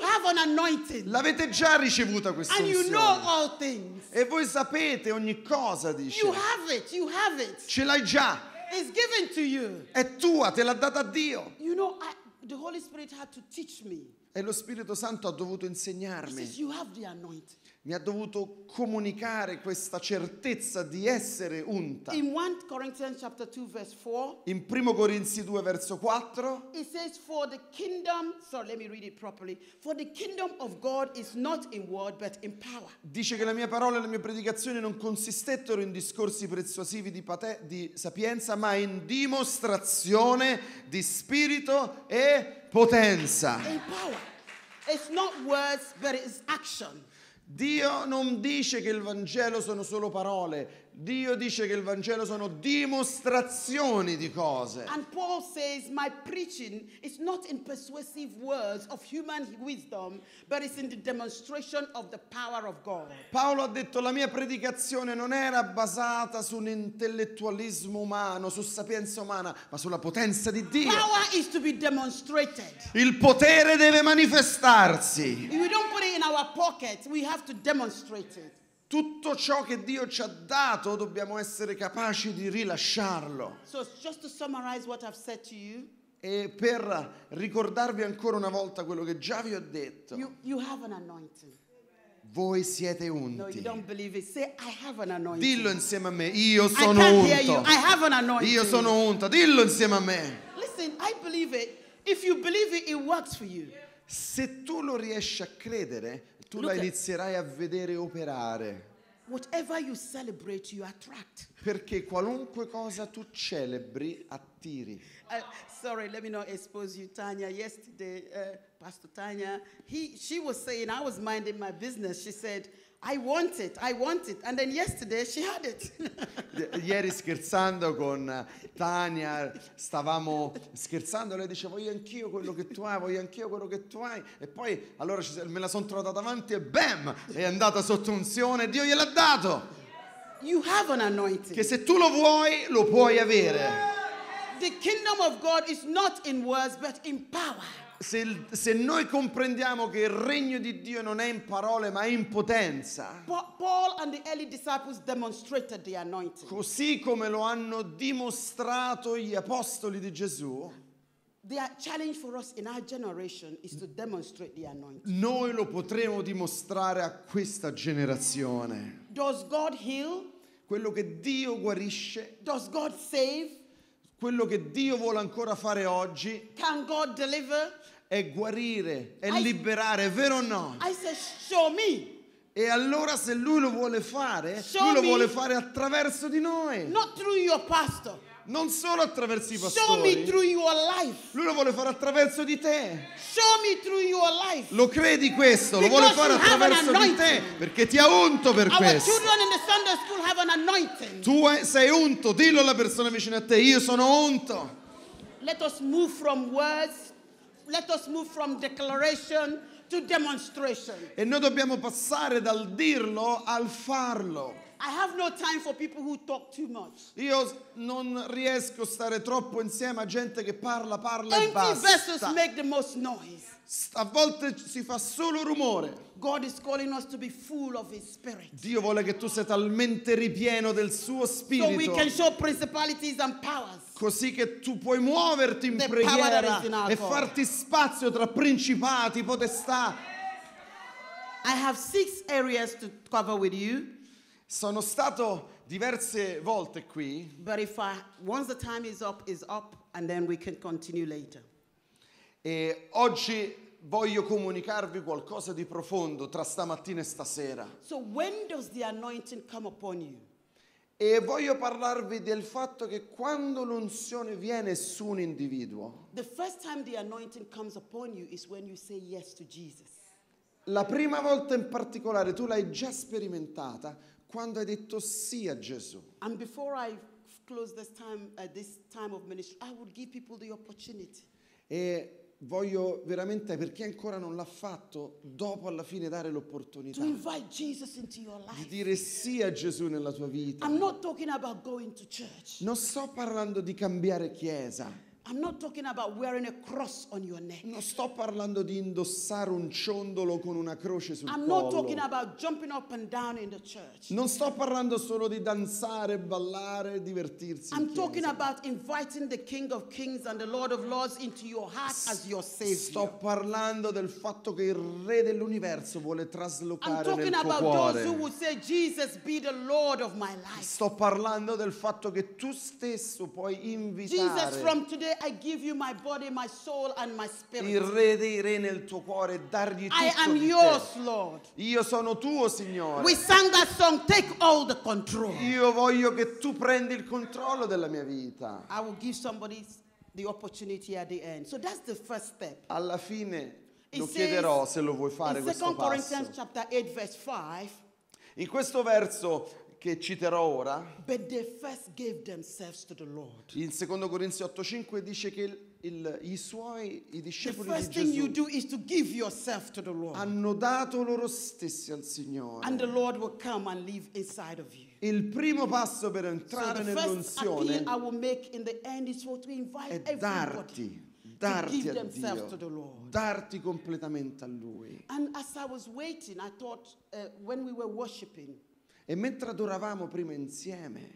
have an anointing. L'avete già ricevuta questa And you unzione. know all things. E voi sapete ogni cosa, dice. You have it. You have it. Ce l'hai già. It's given to you. È tua, te l'ha data Dio. You know, the Holy Spirit had to teach me. E lo Spirito Santo ha dovuto He insegnarmi. says, you have the anointing. Mi ha dovuto comunicare questa certezza di essere unta. In 1 Corinthians chapter 2 verse 4, In 1 Corinzi 2 verso 4 it says, for the kingdom, sorry, let me read it properly. For the kingdom of God is not in word, but in power. dice che le mie parole e le mie predicazioni non consistettero in discorsi persuasivi di sapienza, ma in dimostrazione di spirito e potenza. In power. It's not words, but it's action. Dio non dice che il Vangelo sono solo parole, Dio dice che il Vangelo sono dimostrazioni di cose. And Paul says, my preaching is not in persuasive words of human wisdom, but it's in the demonstration of the power of God. Paolo ha detto la mia predicazione non era basata su un intellettualismo umano, su sapienza umana, ma sulla potenza di Dio. Power is to be demonstrated. Il potere deve manifestarsi. If we don't put it in our pocket, we have to demonstrate it. Tutto ciò che Dio ci ha dato dobbiamo essere capaci di rilasciarlo. So just to summarize what I've said to you, E per ricordarvi ancora una volta quello che già vi ho detto, you have an anointing. voi siete No, you unti. don't believe it. Say, I have an anointing. Dillo insieme a me, io I sono can't hear you. unto. I have an anointing. Io sono unta, dillo insieme a me. Listen, I believe it. If you believe it, it works for you. Se tu lo riesci a credere, tu Look la at- inizierai a vedere operare. Whatever you celebrate, you attract. Perché qualunque cosa tu celebri, attiri. Sorry, let me not expose you, Tanya. Yesterday, Pastor Tanya, she was saying, I was minding my business. She said, I want it. And then yesterday, she had it. Ieri scherzando con Tania, stavamo scherzando, lei diceva voglio anch'io quello che tu hai, voglio anch'io quello che tu hai. E poi allora me la sono trovata davanti e bam, è andata sotto unzione, Dio gliel'ha dato. You have an anointing. Che se tu lo vuoi, lo puoi avere. The kingdom of God is not in words, but in power. Se noi comprendiamo che il regno di Dio non è in parole ma è in potenza, Paul and the early disciples demonstrated the anointing. così come lo hanno dimostrato gli apostoli di Gesù, The challenge for us in our generation is to demonstrate the anointing. noi lo potremo dimostrare a questa generazione. Does God heal? Quello che Dio guarisce, Does God save? quello che Dio vuole ancora fare oggi Can God deliver? è guarire, è I- liberare, è vero o no? I said, show me. E allora se Lui lo vuole fare, Show Lui lo me. vuole fare attraverso di noi, Not through your pastor. non solo attraverso i Show me pastori. through your life. Lui lo vuole fare attraverso di te. Show me through your life. Lo credi questo? Lo Because vuole fare you have an attraverso di te anointing. perché ti ha unto per Our questo. children in the Sunday school have an anointing. Tu sei unto, dillo alla persona vicino a te, io sono unto. Let us move from words. Let us move from declaration to demonstration. E noi dobbiamo passare dal dirlo al farlo. I have no time for people who talk too much. Io non riesco a stare troppo insieme a gente che parla e Empty vessels basta. make the most noise. A volte si fa solo rumore. God is calling us to be full of His Spirit. Dio vuole che tu sia talmente ripieno del suo So we spirito, can show principalities and powers. così che tu puoi muoverti in The power that preghiera is in our e God. farti spazio tra principati, potestà. I have 6 areas to cover with you, Sono stato diverse volte qui but once the time is up, and then we can continue later. e oggi voglio comunicarvi qualcosa di profondo tra stamattina e stasera. So when does the anointing come upon you? E voglio parlarvi del fatto che quando l'unzione viene su un individuo, The first time the anointing comes upon you is when you say yes to Jesus. la prima volta in particolare tu l'hai già sperimentata quando hai detto sì a Gesù. And before I close this time of ministry, I would give people the opportunity. E voglio veramente, per chi ancora non l'ha fatto, dopo alla fine dare To l'opportunità invite Jesus into your di life. dire sì a Gesù nella tua vita. I'm not talking about going to church. Non sto parlando di cambiare chiesa. I'm not talking about wearing a cross on your neck. Non sto parlando di indossare un ciondolo con una croce sul I'm not talking collo. about jumping up and down in the church. Non sto parlando solo di danzare, ballare, divertirsi. in I'm talking chiesa. about inviting the King of Kings and the Lord of Lords into your heart as your Savior. Sto parlando del fatto che il Re dell'universo vuole I'm traslocare talking nel tuo about those who cuore. would say, Jesus, be the Lord of my life. Sto parlando del fatto che tu stesso puoi Jesus, invitare from today I give you my body, my soul, and my il spirit. Re dei Re nel tuo cuore e dargli tutto I am di yours, te. Lord. Io sono tuo, Signore. We sang that song, Take All the Control. Io voglio che tu prendi il controllo della mia vita. I will give somebody the opportunity at the end. So that's the first step. Alla fine It lo says chiederò se lo vuoi fare in questo 2 Corinthians passo. chapter 8, verse 5, In questo verso che citerò ora, but they first gave themselves to the Lord. in 2 Corinzi 8,5 dice che i The discepoli di first thing you Gesù do is to give yourself to the Lord. hanno dato loro stessi al Signore. And the Lord will come and live inside of you. Il primo passo per So entrare the first appeal nell'unzione I will make in the end is for to invite è everybody to darti give a themselves to the Dio, Lord. darti completamente a Lui. And as I was waiting, I thought when we were worshiping, E mentre adoravamo prima insieme,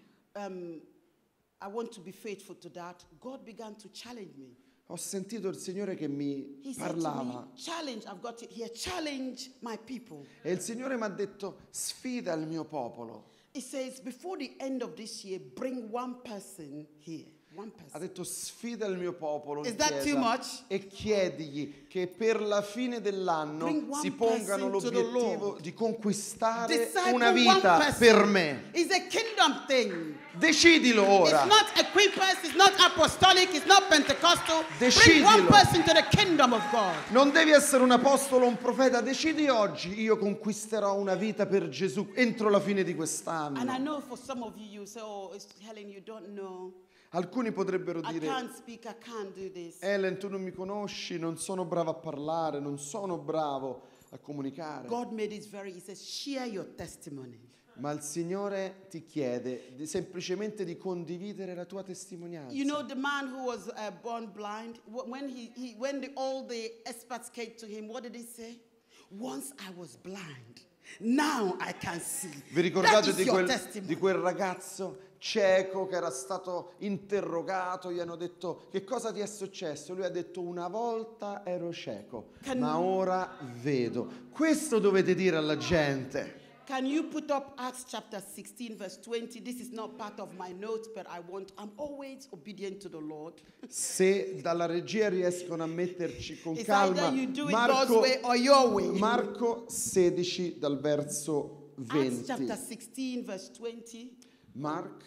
I want to be faithful to that. God began to challenge me. ho sentito il Signore che mi He said to me, parlava challenge, I've got it here, challenge my people. e il Signore mi ha detto sfida il mio popolo. It says, before the end of this year, bring one person here. One Ha person. detto sfida il mio popolo in Is that chiesa too much? e chiedigli che per la fine Bring dell'anno one si pongano person to the l'obiettivo Lord. di conquistare Disciple una one vita person. per me. It's a kingdom thing. Decidilo ora. It's not Equippers, it's not apostolic, it's not Pentecostal. Bring Decidilo. one person to the kingdom of God. Non devi essere un apostolo o un profeta, decidi oggi, io conquisterò una vita per Gesù entro la fine di And I quest'anno. know for some of you, you say, oh, it's Helen, you don't know. Alcuni potrebbero I dire, can't speak, I can't do this. Ellen, tu non mi conosci, non sono bravo a parlare, non sono bravo a comunicare. God made it very, he says, share your testimony. Ma il Signore ti chiede semplicemente di condividere la tua testimonianza. You know the man who was born blind, when all the experts came to him, what did he say? Once I was blind, now I can see. Vi That ricordate is di your quel, testimony. di quel ragazzo cieco che era stato interrogato? Gli hanno detto che cosa ti è successo? Lui ha detto una volta ero cieco, ma ora vedo. Questo dovete dire alla gente. Can you put up Acts chapter 16 verse 20? This is not part of my notes, but I'm always obedient to the Lord. Se dalla regia riescono a metterci con It's calma, either you do it God's way or your way. Marco 16 dal verso Acts chapter 20. 16 verse 20. Mark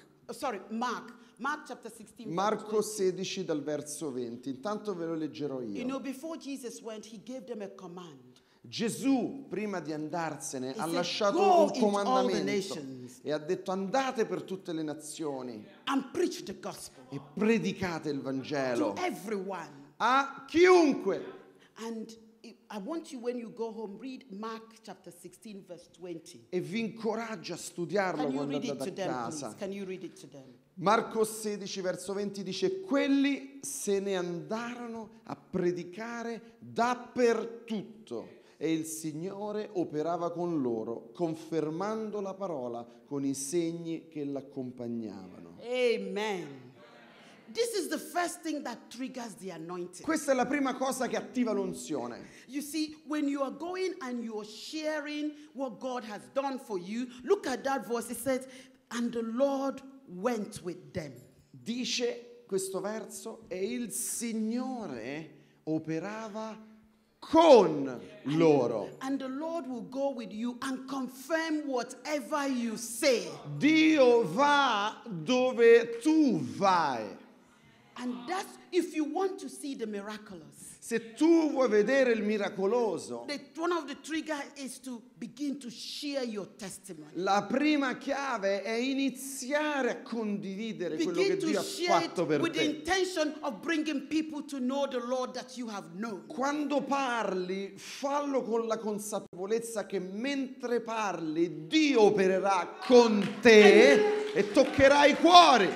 Mark chapter 16 verse Marco 20. 16 dal verso 20. Intanto ve lo leggerò You know, io. before Jesus went, he gave them a command. Gesù, prima di andarsene, ha said, lasciato "Go un into all the comandamento nations." e ha detto andate per tutte le nazioni And preach the gospel e predicate il to Vangelo everyone. a chiunque. And I want you, when you go home, read Mark chapter 16 verse 20. E vi incoraggio a studiarlo Can you quando read it to andate a them, casa. please? Can you read it to them? Marco 16 verso 20 dice quelli se ne andarono a predicare dappertutto e il Signore operava con loro confermando la parola con i segni che l'accompagnavano. Amen. This is the first thing that triggers the anointing. Questa è la prima cosa che attiva l'unzione. You see, when you are going and you are sharing what God has done for you, look at that verse. It says, and the Lord went with them. Dice questo verso e il Signore operava con loro. And the Lord will go with you and confirm whatever you say. Dio va dove tu vai. And that's, if you want to see the miraculous, Se tu vuoi vedere il miracoloso, one of the triggers is to begin to share your testimony. la prima chiave è iniziare a condividere quello che Begin to Dio ha share fatto it per with the te. intention of bringing people to know the Lord that you have known. Quando parli, fallo con la consapevolezza che mentre parli, Dio opererà con te e toccherà i cuori.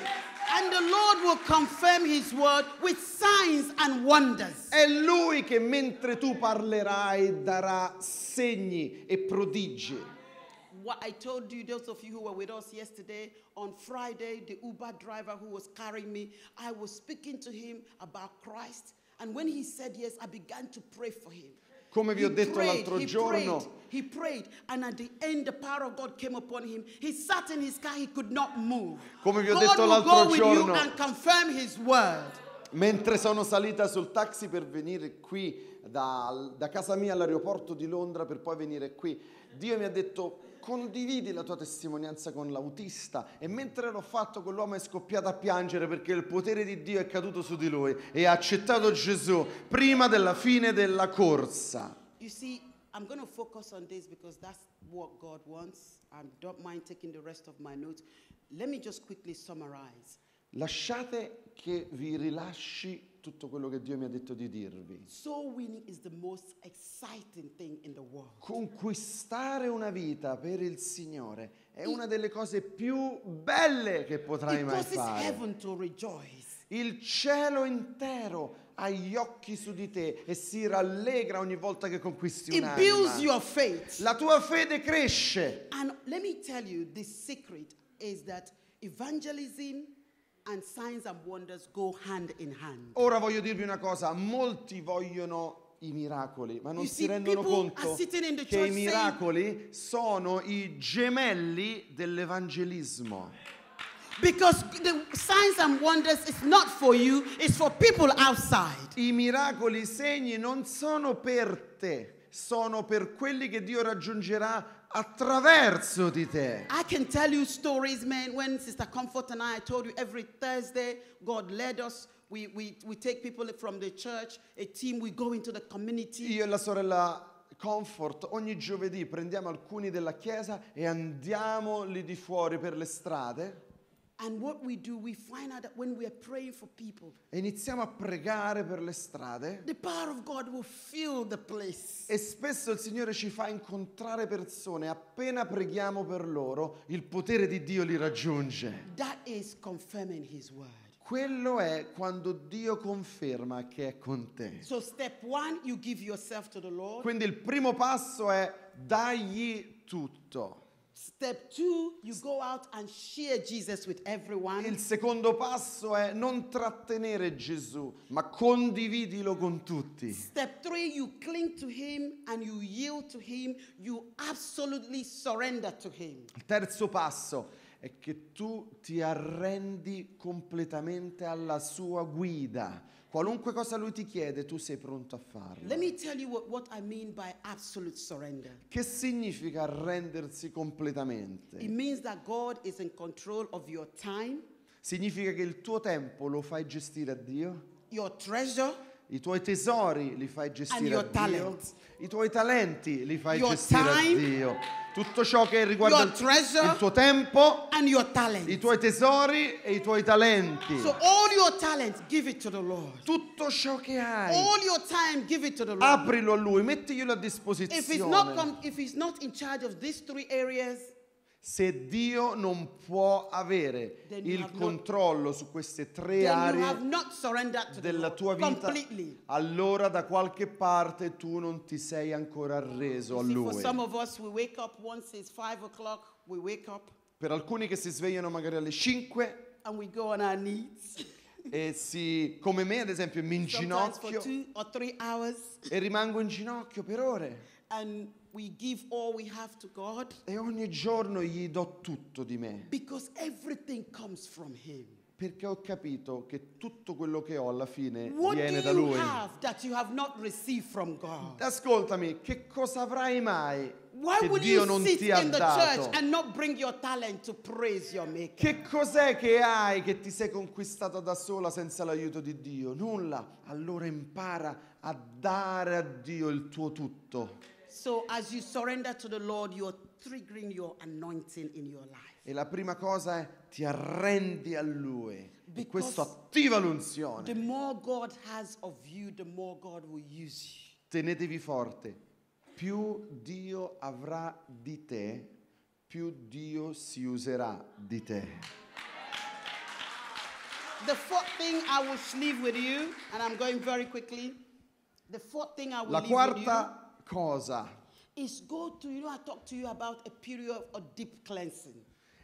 And the Lord will confirm his word with signs and wonders. È Lui che mentre tu parlerai darà segni e prodigi. What I told you, those of you who were with us yesterday, on Friday, the Uber driver who was carrying me, I was speaking to him about Christ. And when he said yes, I began to pray for him. Come vi ho detto l'altro giorno, He prayed, and at the end, the power of God came upon him. He sat in his car, he could not move. come vi ho God detto will l'altro go with you giorno, and confirm his word. mentre sono salita sul taxi per venire qui da casa mia all'aeroporto di Londra per poi venire qui, Dio mi ha detto: condividi la tua testimonianza con l'autista, e mentre l'ho fatto quell'uomo è scoppiato a piangere perché il potere di Dio è caduto su di lui e ha accettato Gesù prima della fine della corsa. You see, I'm going to focus on this because that's what God wants. I don't mind taking the rest of my notes. Let me just quickly summarize. Lasciate che vi rilasci tutto quello che Dio mi ha detto di dirvi. Soul winning is the most exciting thing in the world. Conquistare una vita per il Signore è una delle cose più belle che potrai It mai causes fare. heaven to rejoice. Il cielo intero ha gli occhi su di te e si rallegra ogni volta che conquisti It builds un'anima. your faith. La tua fede cresce. And let me tell you, the secret is that evangelism and signs and wonders go hand in hand. Ora voglio dirvi una cosa, molti vogliono i miracoli, ma non You si see, rendono people conto are sitting in the che church i miracoli sono i gemelli dell'evangelismo. Because the signs and wonders is not for you, it's for people outside. I miracoli, i segni non sono per te, sono per quelli che Dio raggiungerà attraverso di te. I can tell you stories, man. When Sister Comfort and I told you every Thursday, God led us. We take people from the church, a team, we go into the community. Io e la sorella Comfort ogni giovedì prendiamo alcuni della chiesa e andiamo lì di fuori per le strade. And what we do, we find out that when we are praying for people, E iniziamo a pregare per le strade the power of God will fill the place. e spesso il Signore ci fa incontrare persone, appena preghiamo per loro, il potere di Dio li raggiunge. That is confirming His word. Quello è quando Dio conferma che è con te. So step one, you give yourself to the Lord. Quindi il primo passo è dagli tutto. Step two, you go out and share Jesus with everyone. Il secondo passo è non trattenere Gesù, ma condividilo con tutti. Step three, you cling to Him and you yield to Him. You absolutely surrender to Him. Il terzo passo è che tu ti arrendi completamente alla sua guida. Qualunque cosa lui ti chiede, tu sei pronto a farlo. Let me tell you what I mean by absolute surrender. Che significa arrendersi completamente? It means that God is in control of your time, Significa che il tuo tempo lo fai gestire a Dio, your treasure, i tuoi tesori li fai and gestire a your Dio, talent. i tuoi talenti li fai Your gestire a time, Dio. Tutto ciò che riguarda your treasure, il tuo tempo, and your talent. i tuoi tesori e i tuoi talenti. So all your talents, give it to the Lord. Tutto ciò che hai, All your time, give it to the Lord. aprilo a Lui, mettiglielo a If he's disposizione. if he's not in charge of these three areas, Se Dio non può avere Then you il have not- controllo su queste tre then you have aree not surrendered to the della Lord tua vita, completely. allora da qualche parte tu non ti sei ancora arreso a You see, for Lui. some of us, we wake up once it's 5 o'clock, we wake up Per alcuni che si svegliano magari alle 5 and we go on our knees. e come me ad esempio mi Sometimes for inginocchio 2 or 3 hours, e rimango in ginocchio per ore and we give all we have to God e ogni giorno gli do tutto di me, because everything comes from Him. perché ho capito che tutto quello che ho alla fine What do viene da you Lui. have that you have not received from God? Ascoltami, che cosa avrai mai Why che would Dio you non sit ti ha in the dato? church and not bring your talent to praise your Maker? Che cos'è che hai che ti sei conquistata da sola senza l'aiuto di Dio? Nulla. Allora impara a dare a Dio il tuo tutto. So as you surrender to the Lord, you're triggering your anointing in your life. E la prima cosa è ti arrendi a Lui. E Because questo attiva The l'unzione. more God has of you, the more God will use you. Tenetevi forte. Più Dio avrà di te, più Dio si userà di te. The fourth thing I will leave with you, and I'm going very quickly. The fourth thing I will La leave with you quarta cosa. is go to, I talked to you about a period of deep cleansing.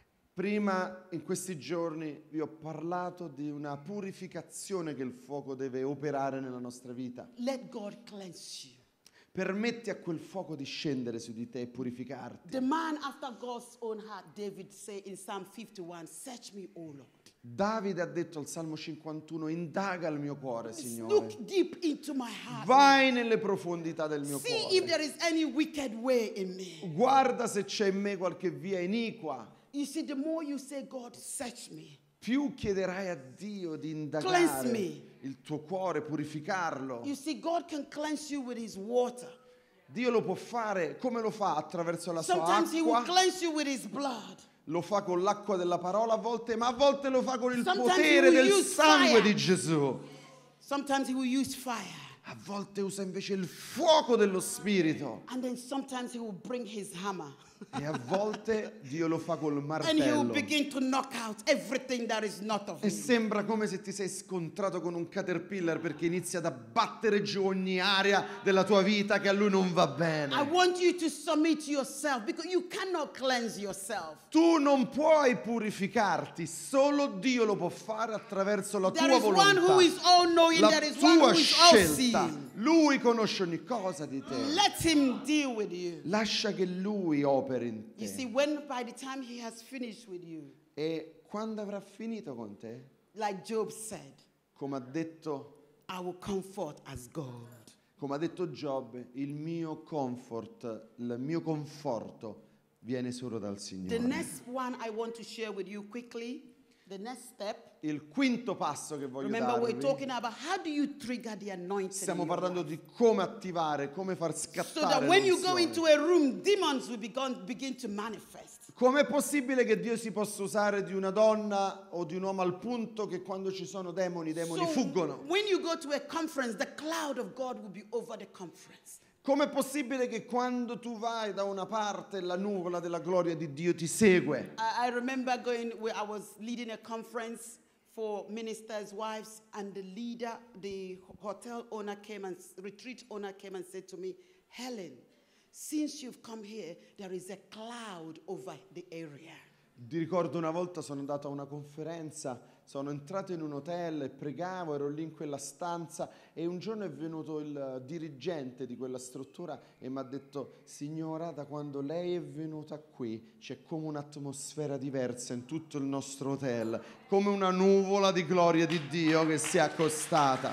Prima, in questi giorni, vi ho parlato di una purificazione che il fuoco deve operare nella nostra vita. Let God cleanse you. Permetti a quel fuoco di scendere su di te e purificarti. The man after God's own heart, David said in Psalm 51, search me, O Lord. Davide ha detto al Salmo 51, indaga il mio cuore, Signore. Look deep into my heart. Vai nelle profondità del mio See if cuore. there is any wicked way in me. Guarda se c'è in me qualche via iniqua. You see, the more you say, God, search me. Più chiederai a Dio di Cleanse indagare me. il tuo cuore, purificarlo. You see, God can cleanse you with his water. Dio lo può fare, come lo fa? Attraverso la sua Sometimes he will acqua. cleanse you with his blood. Lo fa con l'acqua della parola a volte, ma a volte lo fa con il Sometimes potere he will del use sangue fire. di Gesù. Sometimes he will use fire. A volte usa invece il fuoco dello Spirito. And then sometimes he will bring his hammer. E a volte Dio lo fa col And he will martello. begin to knock out everything that is not of E him. sembra come se ti sei scontrato con un caterpillar perché inizia ad abbattere giù ogni area della tua vita che a lui non va I bene. want you to submit yourself because you cannot cleanse yourself. Tu non puoi purificarti, solo Dio lo può fare attraverso la There tua is one who volontà, is all knowing, la there is one tua who is all scelta. seeing. Lui conosce ogni cosa di te. Let him deal with you. Lascia che Lui operi in You see, te. when by the time he has finished with you, E quando avrà finito con te, like Job said, come ha detto I will comfort as God. Come ha detto Giobbe, il mio comfort, il mio conforto viene solo dal The Signore. next one I want to share with you quickly, the next step. Il quinto passo che voglio Remember, we're darvi, talking about how do you trigger the anointing. stiamo in your parlando life? di come attivare, come far So scattare that when you go l'unzione. into a room, demons will begin to manifest. Com'è possibile che Dio si possa usare di una donna o di un uomo al punto che quando ci sono demoni, i demoni So fuggono? when you go to a conference, the cloud of God will be over the conference. Com'è possibile che quando tu vai da una parte la nuvola della gloria di Dio ti segue? I remember going where I was leading a conference for ministers' wives, and the leader, the hotel owner came and retreat owner came and said to me, Helen, since you've come here, there is a cloud over the area. Ti ricordo una volta sono andato a una conferenza, sono entrato in un hotel e pregavo, ero lì in quella stanza e un giorno è venuto il dirigente di quella struttura e mi ha detto: signora, da quando lei è venuta qui c'è come un'atmosfera diversa in tutto il nostro hotel, come una nuvola di gloria di Dio che si è accostata.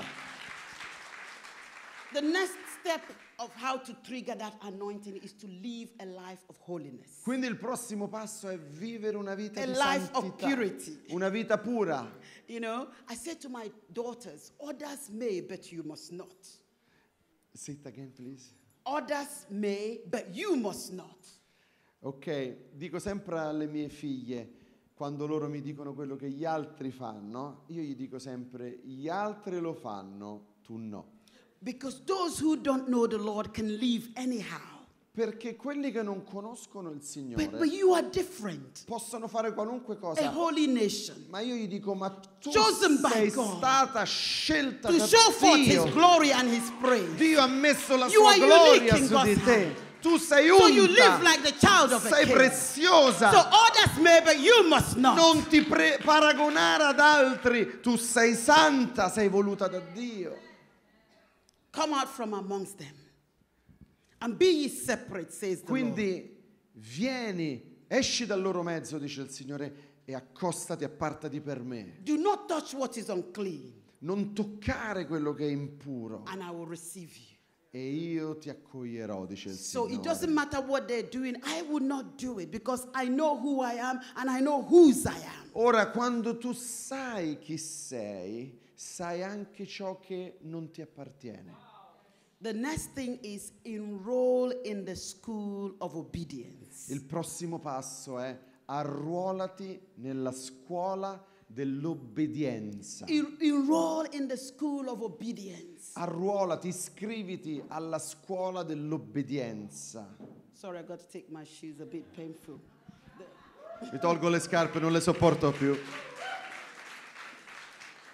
The next step of how to trigger that anointing is to live a life of holiness. Quindi il prossimo passo è vivere una vita A di life of santità, purity. una vita pura. You know, I said to my daughters, others may, but you must not. Say it again, please. Others may, but you must not. Ok, dico sempre alle mie figlie, quando loro mi dicono quello che gli altri fanno, io gli dico sempre, gli altri lo fanno, tu no. Because those who don't know the Lord can live anyhow. Perché quelli che non conoscono il Signore But you are different. possono fare qualunque A cosa, holy nation. ma io gli dico, ma tu Chosen by sei God. stata scelta To da show forth Dio. His glory and His praise. Dio ha messo la You sua are gloria unique in su God's di te. hand. Tu sei So you unta, live like the child of a sei king. preziosa. So others may, but you must not. Non ti paragonare ad altri, tu sei santa, sei voluta da Dio. Come out from amongst them. And be ye separate, says the Lord. Quindi vieni, esci dal loro mezzo, dice il Signore, e accostati, appartati per me. Do not touch what is unclean, Non toccare quello che è impuro and I will receive you. e io ti accoglierò, dice il So it doesn't Signore. matter what they're doing. I will not do it because I know who I am and I know whose I am. Ora, quando tu sai chi sei, sai anche ciò che non ti appartiene. The next thing is enroll in the school of obedience. Il prossimo passo è arruolati nella scuola dell'obbedienza. Enroll in the school of obedience. Arruolati, iscriviti alla scuola dell'obbedienza. Sorry, I got to take my shoes, a bit painful. Mi tolgo le scarpe, non le sopporto più.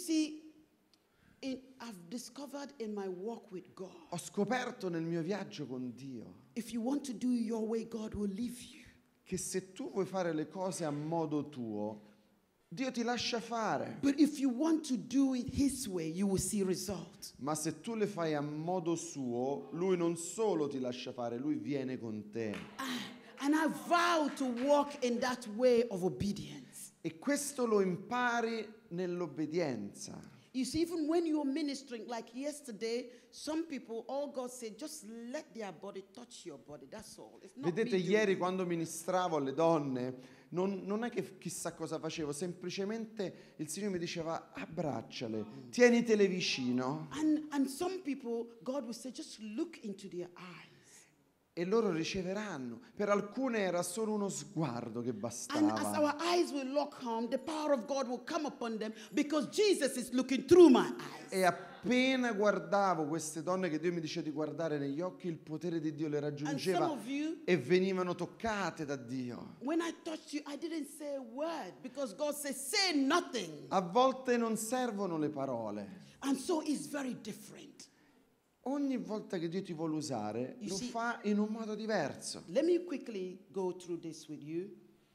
see, I've discovered in my walk with God, Ho scoperto nel mio viaggio con Dio if you want to do it your way, God will leave you. che se tu vuoi fare le cose a modo tuo, Dio ti lascia fare. But if you want to do it His way, you will see results. Ma se tu le fai a modo suo, Lui non solo ti lascia fare, Lui viene con te. And I vow to walk in that way of obedience. E questo lo impari nell'obbedienza. You see, even when you're ministering, like yesterday, some people, all God said, just let their body touch your body. That's all. It's not Vedete, me doing ieri it. quando ministravo alle donne, non è che chissà cosa facevo, semplicemente il Signore mi diceva abbracciale, tienitele vicino. And some people, God will say, just look into their eyes. E loro riceveranno. Per alcune era solo uno sguardo che And bastava. as our eyes will lock on, the power of God will come upon them because Jesus is looking through my eyes. E appena guardavo queste donne che Dio mi diceva di guardare negli occhi, il potere di Dio le And raggiungeva some of you, e venivano toccate da Dio. when I touched you, I didn't say a word because God says, say nothing. A volte non servono le parole. And so it's very different. Ogni volta che Dio ti vuole usare, You lo see- fa in un modo diverso. Let me quickly go through this with you.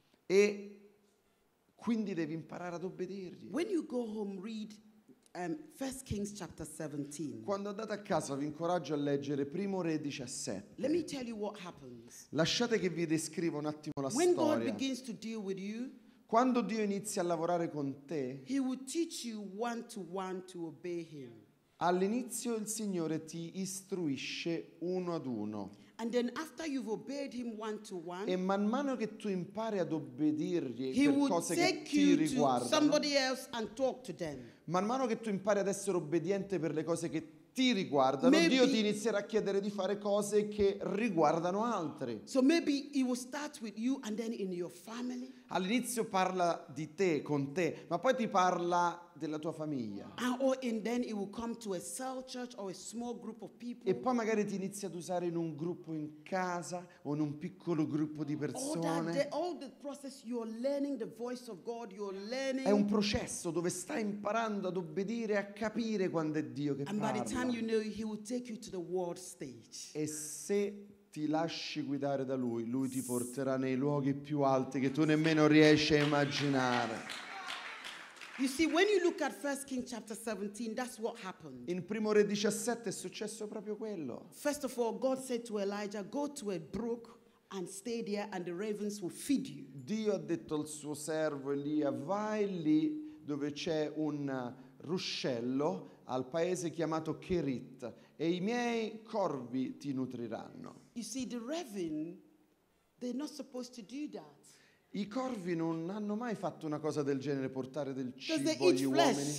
E quindi devi imparare ad obbedirgli. When you go home, read 1 Kings chapter 17. Quando andate a casa vi incoraggio a leggere Primo Re 17. Let me tell you what happens. Lasciate che vi descriva un attimo la When God storia. begins to deal with you, Quando Dio inizia a lavorare con te, He will teach you one to obey Him. all'inizio il Signore ti istruisce uno ad uno. And then after you've obeyed Him one to E one, man mano che tu impari ad obbedirgli He per will cose che take ti you to riguardano, somebody else and talk to them. man mano che tu impari ad essere obbediente per le cose che ti riguardano, Maybe- Dio ti inizierà a chiedere di fare cose che riguardano altri. So maybe He will start with you and then in your family. All'inizio parla di te, con te, ma poi ti parla della tua famiglia. Then it will come to a cell church or a small group of people. E poi magari ti inizia ad usare in un gruppo in casa o in un piccolo gruppo di All persone. all the process, you're learning the voice of God, you're learning. È un processo dove stai imparando ad obbedire e a capire quando è Dio che And by the time parla. you know, He will take you to the world stage. E se ti lasci guidare da Lui, Lui ti porterà nei luoghi più alti che tu nemmeno riesci a immaginare. You see, when you look at 1 Kings chapter 17, that's what happened. In Primo Re 17 è successo proprio quello. First of all, God said to Elijah, go to a brook and stay there and the ravens will feed you. Dio ha detto al suo servo Elia, vai lì dove c'è un ruscello al paese chiamato Kerit e i miei corvi ti nutriranno. You see, the raven, they're not supposed to do that. I corvi non hanno mai fatto una cosa del genere, portare del Because they cibo eat agli flesh. uomini.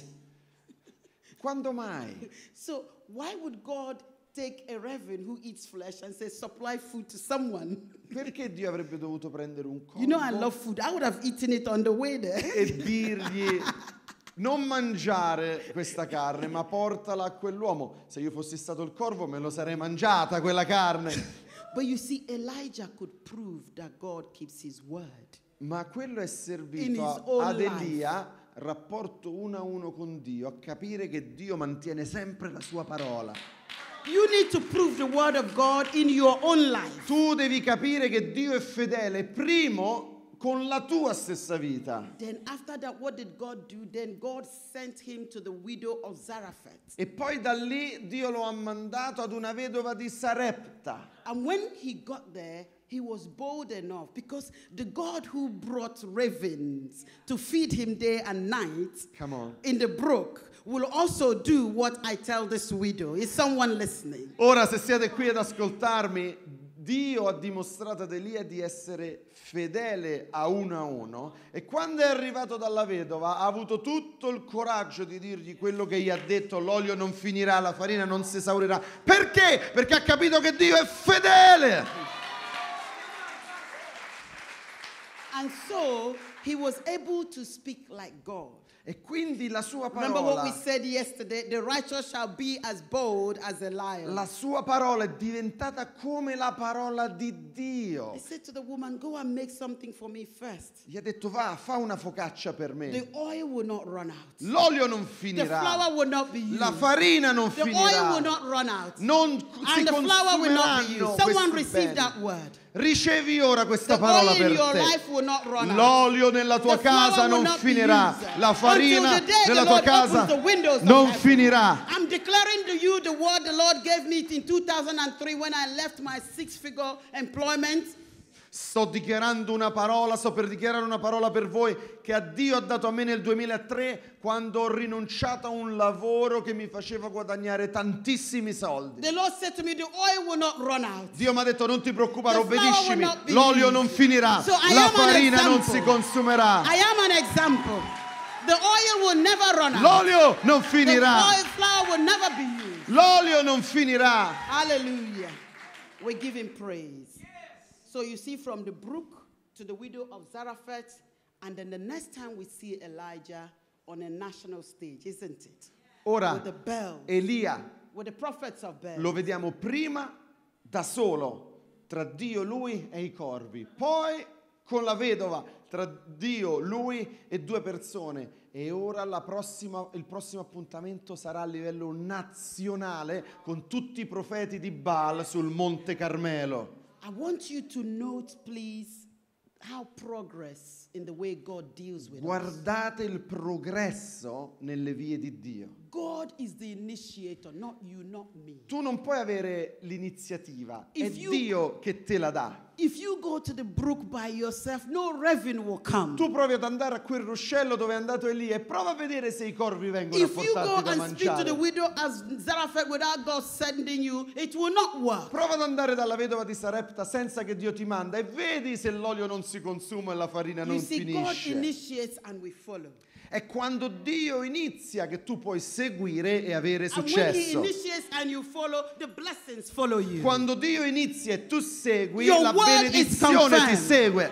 Quando mai? So why would God take a raven who eats flesh and say, supply food to someone? Perché Dio avrebbe dovuto prendere un corvo You know I love food. I would have eaten it on the way there. e dirgli non mangiare questa carne, ma portala a quell'uomo. Se io fossi stato il corvo me lo sarei mangiata quella carne. But you see, Elijah could prove that God keeps His word. Ma quello è In servito his own ad life. Elia, rapporto uno a uno con Dio, a capire che Dio mantiene sempre la sua parola. You need to prove the word of God in your own life. Tu devi capire che Dio è fedele, primo con la tua stessa vita. Then after that, what did God do? Then God sent him to the widow of Zarephath. E poi da lì Dio lo ha mandato ad una vedova di Sarepta. And when he got there, he was bold enough because the God who brought ravens to feed him day and night Come on. in the brook will also do what I tell this widow. Is someone listening? Ora, se siete qui ad ascoltarmi, Dio ha dimostrato ad Elia di essere fedele a uno e quando è arrivato dalla vedova ha avuto tutto il coraggio di dirgli quello che gli ha detto: l'olio non finirà, la farina non si esaurirà. Perché? Perché ha capito che Dio è fedele. And so he was able to speak like God. E quindi la sua Remember what we parola, said yesterday? The righteous shall be as bold as a lion. la sua parola è diventata come la parola di He Dio. said to the woman, go and make something for me first. Gli ha detto va, fa una focaccia per The me. oil will not run out. L'olio non The finirà. flour will not be used. La farina non The oil finirà. will not run out. Non si And the flour will not be consumeranno used. Someone questi receive beni. that word. Ricevi ora questa The parola oil in per your te. life will not run out. L'olio nella tua The flour casa will non not be finirà. used. La farina Until the day nella the tua Lord casa opens the windows of non heaven. finirà. I'm declaring to you the word the Lord gave me in 2003 when I left my six-figure employment. Sto dichiarando una parola, sto per dichiarare una parola per voi che Dio ha dato a me nel 2003 quando ho rinunciato a un lavoro che mi faceva guadagnare tantissimi soldi. The Lord said to me, the oil will not run out. Dio mi ha detto non ti preoccupare, The flour obbediscimi, will not be l'olio used. non finirà, So I la am an farina non example. si consumerà, I am an example. The oil will never run out. l'olio non The finirà, oil flour will never be used. l'olio non finirà. Hallelujah. We give him praise. So you see from the brook to the widow of Zarephath, and then the next time we see Elijah on a national stage, isn't it? Ora With the bells, Elia with the prophets of Baal. lo vediamo prima da solo tra Dio, lui e i corvi, poi con la vedova tra Dio, lui e due persone, e ora il prossimo appuntamento sarà a livello nazionale con tutti i profeti di Baal sul Monte Carmelo. I want you to note, please, how progress in the way God deals with us. Guardate il progresso nelle vie di Dio. God is the initiator, not you, not me. Tu non puoi avere l'iniziativa, è If you- Dio che te la dà. If you go to the brook by yourself, no revenue will come. Tu provi ad andare a quel ruscello dove è andato Elia e prova a vedere se i corvi vengono a If you go portarti da and speak to the mangiare. widow as Zarephath without God sending you, it will not work. Prova ad andare dalla vedova di Sarepta senza che Dio ti manda e vedi se l'olio non si consuma e la farina non You see, God finisce. initiates and we follow. È quando Dio inizia che tu puoi seguire e avere And when He successo. initiates and you follow, the blessings follow you. Quando Dio inizia e tu segui, Your la word is benedizione ti confirmed. segue.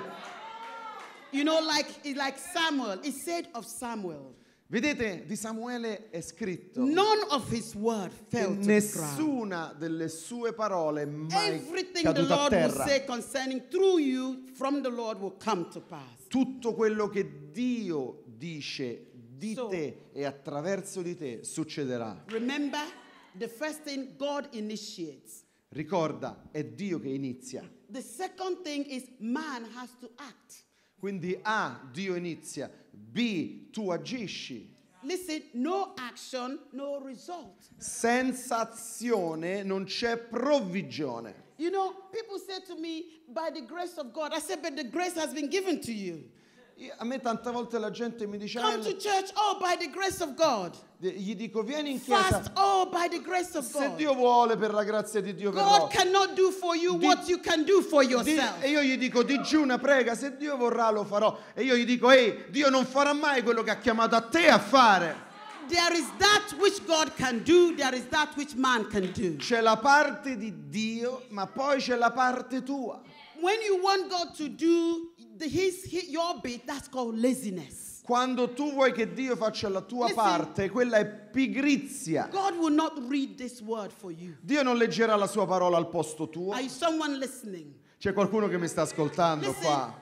You know, like Samuel, it said of Samuel, Vedete, di Samuele è scritto none of his word che fell to the ground. nessuna delle sue parole è mai Everything the caduta a Lord will terra. say concerning through you from the Lord will come to pass. Tutto quello che Dio dice di So- te e attraverso di te succederà. Remember, the first thing God initiates. Ricorda, è Dio che inizia. The second thing is man has to act. Quindi A, Dio inizia, B, tu agisci. Listen, no action, no result. Senza azione non c'è provvigione. You know, people say to me, by the grace of God, I said, but the grace has been given to you. A me tante volte la gente mi dice, Come to church, oh, by the grace of God. gli dico vieni in Fast, chiesa, oh, by the grace of se God. Dio vuole per la grazia di Dio verrò. God cannot do for you what you can do for yourself. E io gli dico digiuna, prega, se Dio vorrà lo farò. E io gli dico ehi, Dio non farà mai quello che ha chiamato a te a fare. There is that which God can do, there is that which man can do. C'è la parte di Dio, ma poi c'è la parte tua. When you want God to do your bit, that's called laziness. Quando tu vuoi che Dio faccia la tua Listen. parte, quella è pigrizia. God will not read this word for you. Dio non leggerà la sua parola al posto tuo. Are you someone listening? C'è qualcuno che mi sta ascoltando Listen, qua.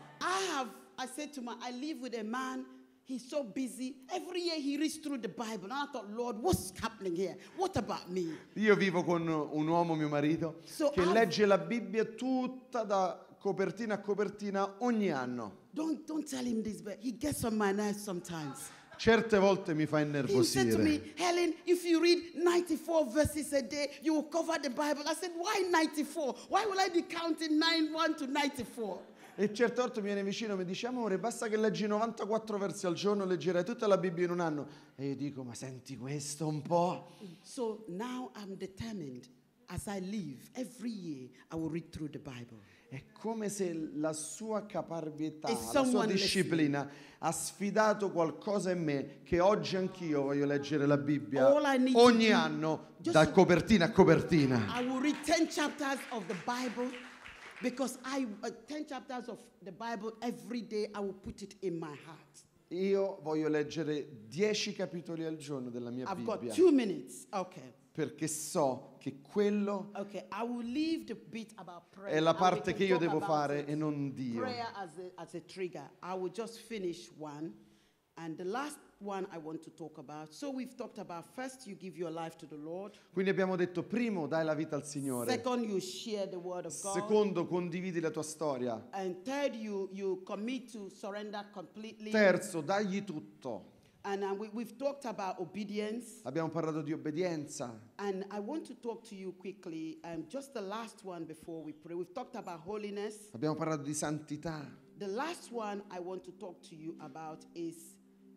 I said to I live with a man, he's so busy. Every year he reads through the Bible. And I thought, Lord, what's happening here? What about me? Io vivo con un uomo, mio marito, So che legge la Bibbia tutta da copertina a copertina ogni anno. Don't tell him this, but he gets on my nerves sometimes. Certe volte mi fa He said to innervosire. me, Helen, if you read 94 verses a day, you will cover the Bible. I said, why 94? Why will I be counting 1 to 94? E certe volte mi viene vicino e mi dice amore, basta che leggi 94 versi al giorno, leggerai tutta la Bibbia in un anno. E io dico, ma senti questo un po'? So now I'm determined, as I live, every year I will read through the Bible. È come se la sua caparbietà, Is la sua someone disciplina ha sfidato qualcosa in me che oggi anch'io voglio leggere la Bibbia All I need to ogni do- anno just da so- copertina a copertina. I will read 10 chapters of the Bible because 10 chapters of the Bible every day I will put it in my heart. Io voglio leggere 10 capitoli al giorno della mia I've got Bibbia, 2 minutes. Okay. perché so che quello Okay. I will leave the bit about prayer. è la and we parte can che io talk devo about fare it. e non Dio. Prayer as a trigger. I will just finish one. And the last one I want to talk about. So we've talked about first you give your life to the Lord. Quindi abbiamo detto: primo, dai la vita al Signore; Second, you share the word of God. secondo, condividi la tua storia; And third, you commit to surrender completely. terzo, dagli tutto. And we've talked about obedience. Abbiamo parlato di obbedienza. And I want to talk to you quickly. Just the last one before we pray. We've talked about holiness. Abbiamo parlato di santità. The last one I want to talk to you about is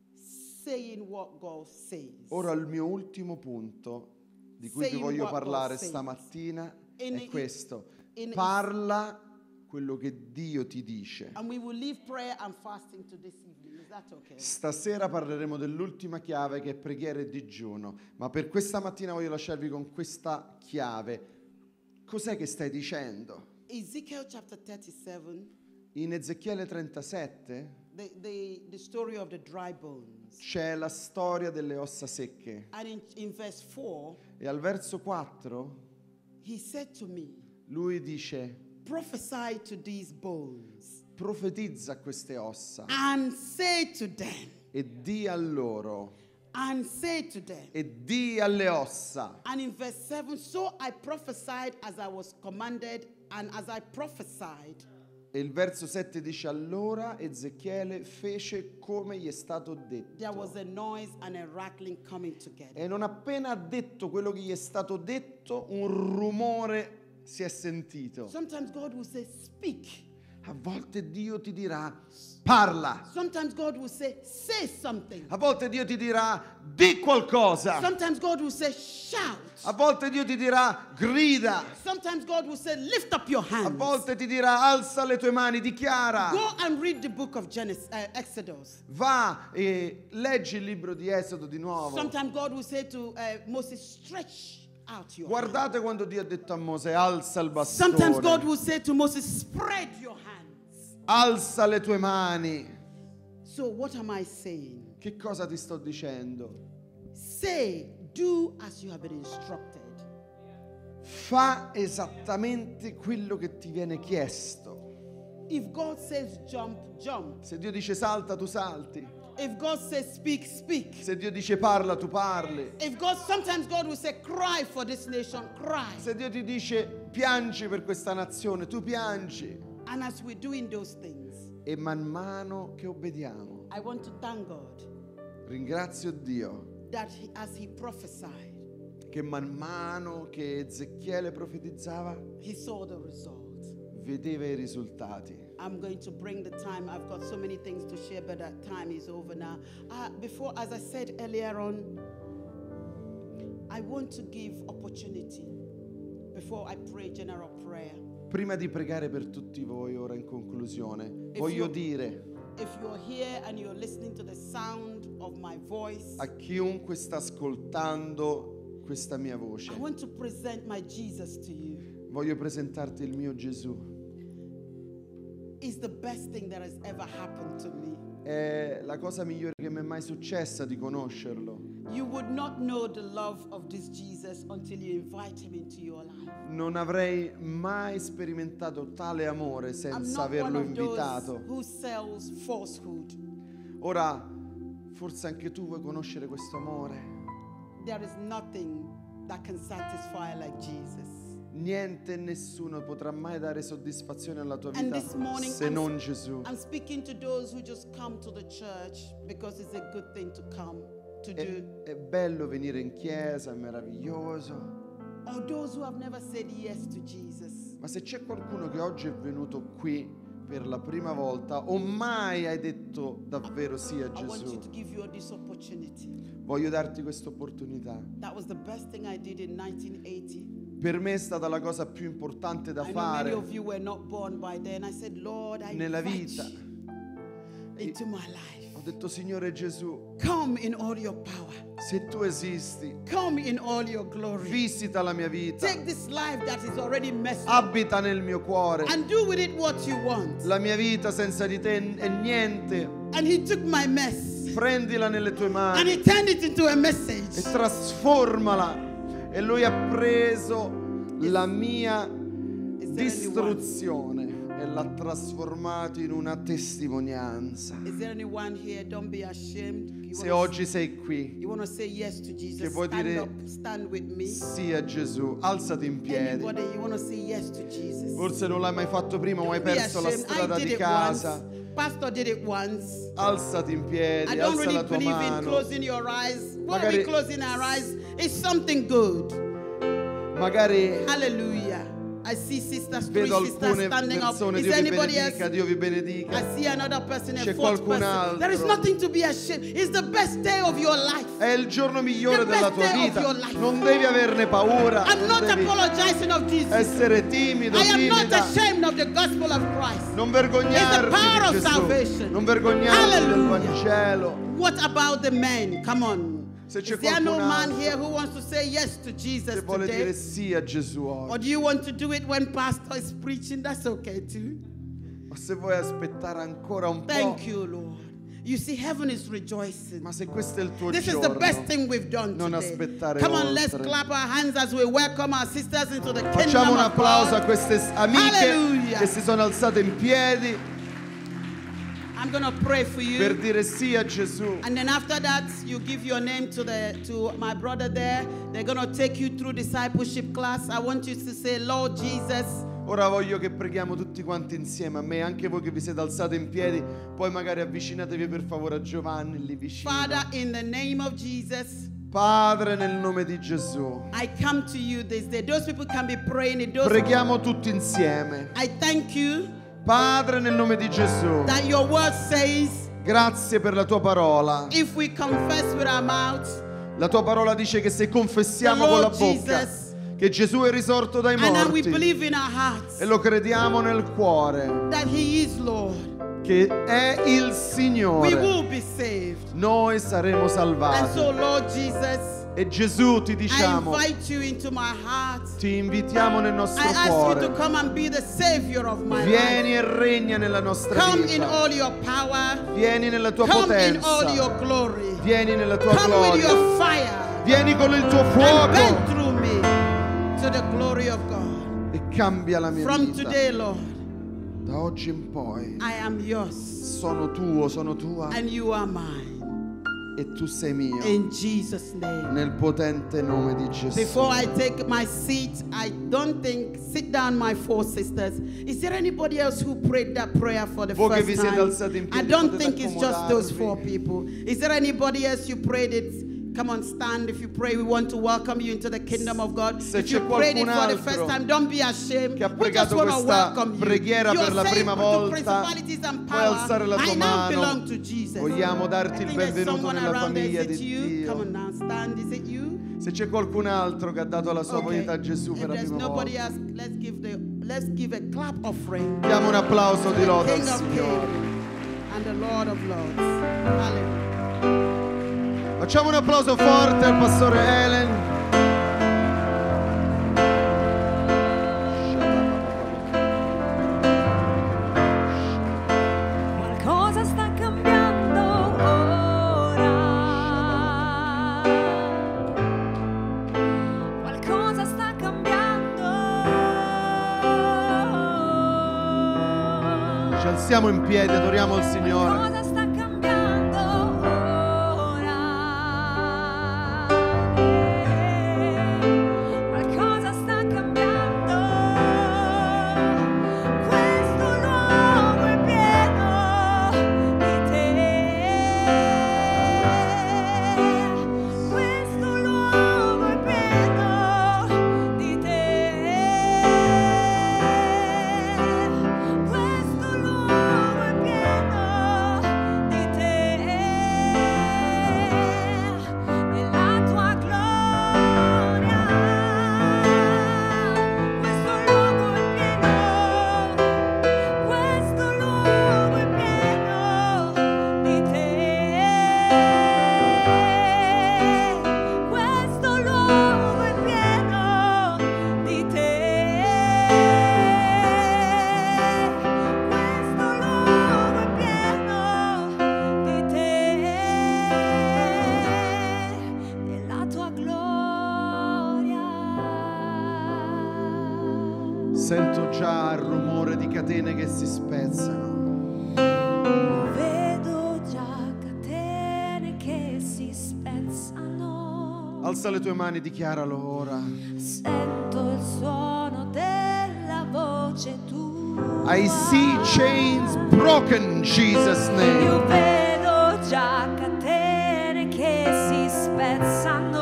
saying what God says. Ora il mio ultimo punto di cui ti Saying voglio what parlare God says. stamattina In- è questo: in- parla quello che Dio ti dice. And we will leave prayer and fasting to this evening. Is that okay? Stasera parleremo dell'ultima chiave, che è preghiera e digiuno, ma per questa mattina voglio lasciarvi con questa chiave. Cos'è che stai dicendo? Ezekiel chapter 37, In Ezechiele 37 the story of the dry bones. c'è la storia delle ossa secche, And in verse 4, e al verso 4 he said to me, lui dice: prophesy to these bones profetizza a queste ossa and say to them, e di a loro, and say to them. e di alle ossa. And in verse 7, so I prophesied as I was commanded, and as I prophesied, E il verso 7 dice: allora Ezechiele fece come gli è stato there was detto. a noise and a rattling coming together. E non appena ha detto quello che gli è stato detto, un rumore si è sentito. Sometimes God will say, speak. A volte Dio ti dirà: parla. Sometimes God will say something. A volte Dio ti dirà: di qualcosa. Sometimes God will say, shout. A volte Dio ti dirà: grida. Sometimes God will say, lift up your A hands. volte ti dirà: alza le tue mani, dichiara. Go and read the book of Exodus. Va e leggi il libro di Esodo di nuovo. Sometimes God will say to Moses, stretch out your hands. Guardate quando Dio ha detto a Mosè: alza il Sometimes God bastone, will say to Moses, spread your hands. alza le tue mani. So what am I saying? Che cosa ti sto dicendo? Say, do as you have been instructed. Fa esattamente quello che ti viene chiesto. If God says jump, jump. Se Dio dice salta, tu salti. If God says speak, speak. Se Dio dice parla, tu parli. If God, sometimes God will say cry for this nation, cry. Se Dio ti dice piangi per questa nazione, tu piangi. And as we're doing those things, E man mano che obbediamo, I want to thank God ringrazio Dio that as he prophesied, che man mano che Ezechiele profetizzava, he saw the results. vedeva i risultati. I'm going to bring the time. I've got so many things to share, but that time is over now. Before, as I said earlier on, I want to give opportunity before I pray general prayer. Prima di pregare per tutti voi, ora in conclusione, If voglio you- dire If you're here and you're listening to the sound of my voice, a chiunque sta ascoltando questa mia voce, I want to present my Jesus to you. voglio presentarti il mio Gesù. It's the best thing that has ever happened to me. È la cosa migliore che mi è mai successa di conoscerlo. You would not know the love of this Jesus until you invite him into your life. Non avrei mai sperimentato tale amore I'm senza not one averlo of those invitato. who sells falsehood. Ora, forse anche tu vuoi conoscere questo amore. There is nothing that can satisfy like Jesus. Niente e nessuno potrà mai dare soddisfazione alla tua And vita this morning se non Gesù. I'm speaking to those who just come to the church because it's a good thing to come to do. È bello venire in chiesa, è meraviglioso. Or those who have never said yes to Jesus. Ma se c'è qualcuno che oggi è venuto qui per la prima volta o mai hai detto davvero sì a I want you Gesù, to give you this opportunity. voglio darti questa opportunità. That was the best thing I did in 1980. Per me è stata la cosa più importante da I know many fare of you were not born by then. I said, Lord, I nella invite vita. you into my life. Ho detto, Signore Gesù, come in all your power. se tu esisti, Come in all your glory. visita la mia vita, Take this life that is already messed up abita nel mio cuore. and do with it what you want. La mia vita senza di te è niente. And he took my mess Prendila nelle tue and mani he turned it into a e message. trasformala. E lui ha preso la mia distruzione e l'ha trasformato in una testimonianza. Is there anyone here? Don't be ashamed. Se oggi sei qui, You want to say yes to Jesus? che vuoi Stand dire up, stand with me. sì a Gesù, alzati in piedi. Anybody, you want to say yes to Jesus? Forse non l'hai mai fatto prima o hai Don't be perso la ashamed. strada I did di it casa. once. Pastor did it once. Alzati in I piedi, don't alza really la tua believe in mano. closing your eyes. When Magari- we closing our eyes, it's something good. Magari Hallelujah. I see sisters, three vedo sisters alcune standing up. persone, Is Dio there vi anybody benedica, else? Dio vi benedica. I see another person, a C'è fourth qualcun person. There is altro. nothing to be ashamed. It's the best day of your life. È il giorno migliore The della best tua day of vita. your life. Non devi averne paura. I'm Non not devi apologizing of Jesus. essere timido, I am not timida. ashamed of the gospel of Christ. Non It's the vergognarti power di of salvation. Gesù. Non vergognarti del Hallelujah. Vangelo. What about the men? Come on. Se c'è Is there no qualcun man altro here who wants to say yes to Jesus che vuole dire today? sì a Gesù Or oggi. do you want to do it when pastor is preaching? That's okay too. Ma se vuoi aspettare ancora un po', Thank you, Lord. You see, heaven is rejoicing. ma se questo è il tuo This is the giorno, best thing we've done non today. aspettare Come on, let's oltre. clap our hands as we welcome our sisters into the Facciamo kingdom un of applauso a God. queste amiche Hallelujah. che si sono alzate in piedi I'm going to pray for you. per dire sì a Gesù. And then after that, you give your name to my brother there. They're going to take you through discipleship class. I want you to say, Lord Jesus, Ora voglio che preghiamo tutti quanti insieme, a me, anche voi che vi siete alzati in piedi, poi magari avvicinatevi per favore a Giovanni lì vicino. Father, in the name of Jesus, Padre, nel nome di Gesù, I come to you this day. Those people can be praying it. Those preghiamo tutti insieme. I thank you Padre, nel nome di Gesù, that your word says, grazie per la tua parola. if we confess with our mouths La tua parola dice che se the confessiamo con la Lord bocca Jesus, che Gesù è risorto dai and then we morti believe in our hearts e lo crediamo nel cuore that He is Lord, che è il we Signore, will be saved. noi saremo And salvati. so, Lord Jesus, E Gesù, ti I diciamo, invite you into my heart. ti invitiamo nel nostro I ask you to cuore. come and be the Savior of my life. Vieni e regna nella nostra Come in vita. all your power. Vieni nella tua Come in all potenza. your glory. Vieni nella tua Come with gloria. your fire. Vieni con il tuo And burn fuoco through me to the glory of God. e cambia la mia From vita. today, Lord, Da oggi in poi I am yours sono tuo, sono tua and you are mine. e tu sei mio. In Jesus' name. Nel potente nome di Gesù. Before I take my seat, I don't think, sit down my four sisters. Is there anybody else who prayed that prayer for the Voi che vi first siete alzati in time? I piedi, don't potete think it's just those accomodarvi. four people. Is there anybody else you prayed it? Come on, stand if you pray. We want to welcome you into the kingdom of God. Se If you c'è prayed it qualcun for the first altro time, don't be ashamed. che ha We just pregato want to questa welcome you. preghiera You are per la saved prima to volta, principalities and puoi power. alzare la tua I now mano. belong to Jesus. Vogliamo I darti il think there's benvenuto someone nella around there. famiglia Is it di you? Come on Dio. now, stand. Is it you? Se c'è qualcun altro che ha dato la sua Okay. vita a Gesù If per la there's prima nobody volta, else, let's give a clap offering. diamo un applauso di lode al King of Signore. Kings and the Lord of Lords. Hallelujah. Facciamo un applauso forte al pastore Helen. Qualcosa sta cambiando ora. Qualcosa sta cambiando. Ci alziamo in piedi, adoriamo il Signore. Qualcosa sta cambiando ora. Qualcosa sta cambiando. Questo luogo è pieno di te. Questo luogo è pieno di te. Questo luogo è pieno Sento già il rumore di catene che si spezzano. Vedo già catene che si spezzano. Alza le tue mani, dichiaralo ora. Sento il suono della voce tua. I see chains broken in Jesus' name. Io vedo già catene che si spezzano.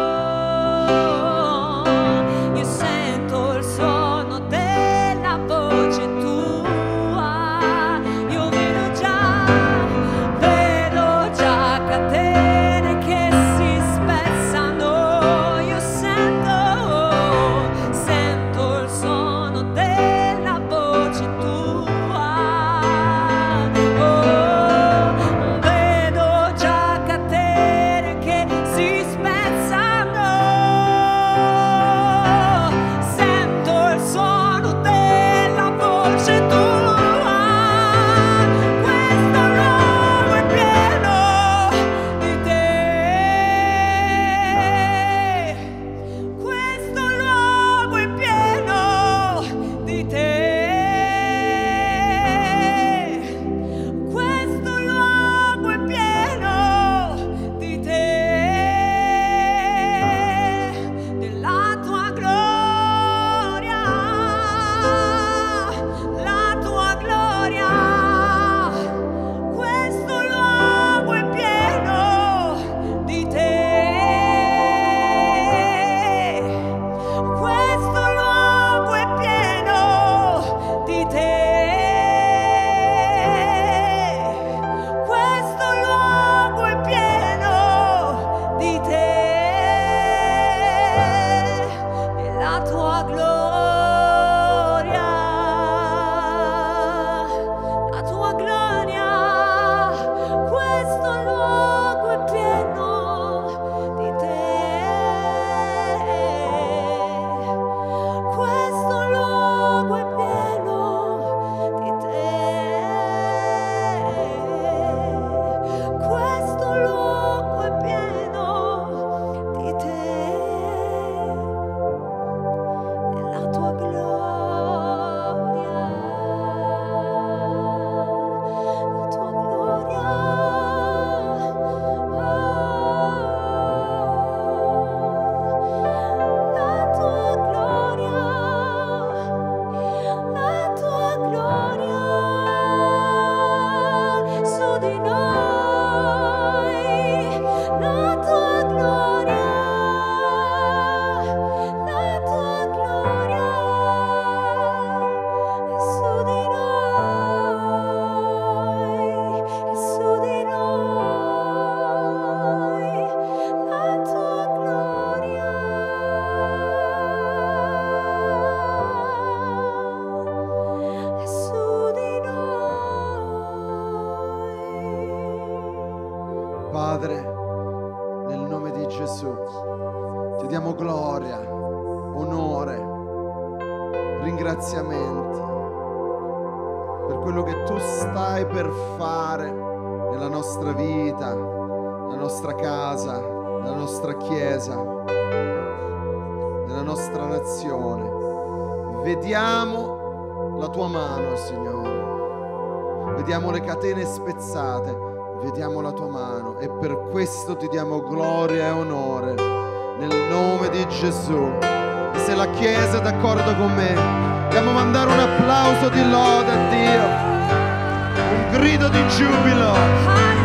Io sento il suono della voce tua. Io vedo già catene che si spezzano. Io sento il suono della voce tua. Vedo già catene che si spezzano. Sento il suono della voce tua. Questo luogo è pieno di te. Questo luogo è pieno di te. Questo luogo è pieno di te, della tua gloria, la tua gloria. Questo luogo è pieno di te. Questo luogo è pieno di te. Questo luogo è pieno di te, della tua gloria, la tua gloria. Questo luogo è pieno di te. Questo luogo è pieno di te. Questo luogo è pieno di te, della tua gloria, la tua gloria. La tua gloria, la tua gloria su di noi, la tua gloria, la tua gloria è su di noi, è su di noi, la tua gloria è su di noi. Padre, nel nome di Gesù, ti diamo gloria, onore, ringraziamenti per quello che tu stai per fare nella nostra vita, nella nostra casa, nella nostra chiesa, nella nostra nazione. Vediamo la tua mano, Signore. Vediamo le catene spezzate. Vediamo la tua mano e per questo ti diamo gloria e onore nel nome di Gesù. E se la Chiesa è d'accordo con me, dobbiamo mandare un applauso di lode a Dio, un grido di giubilo.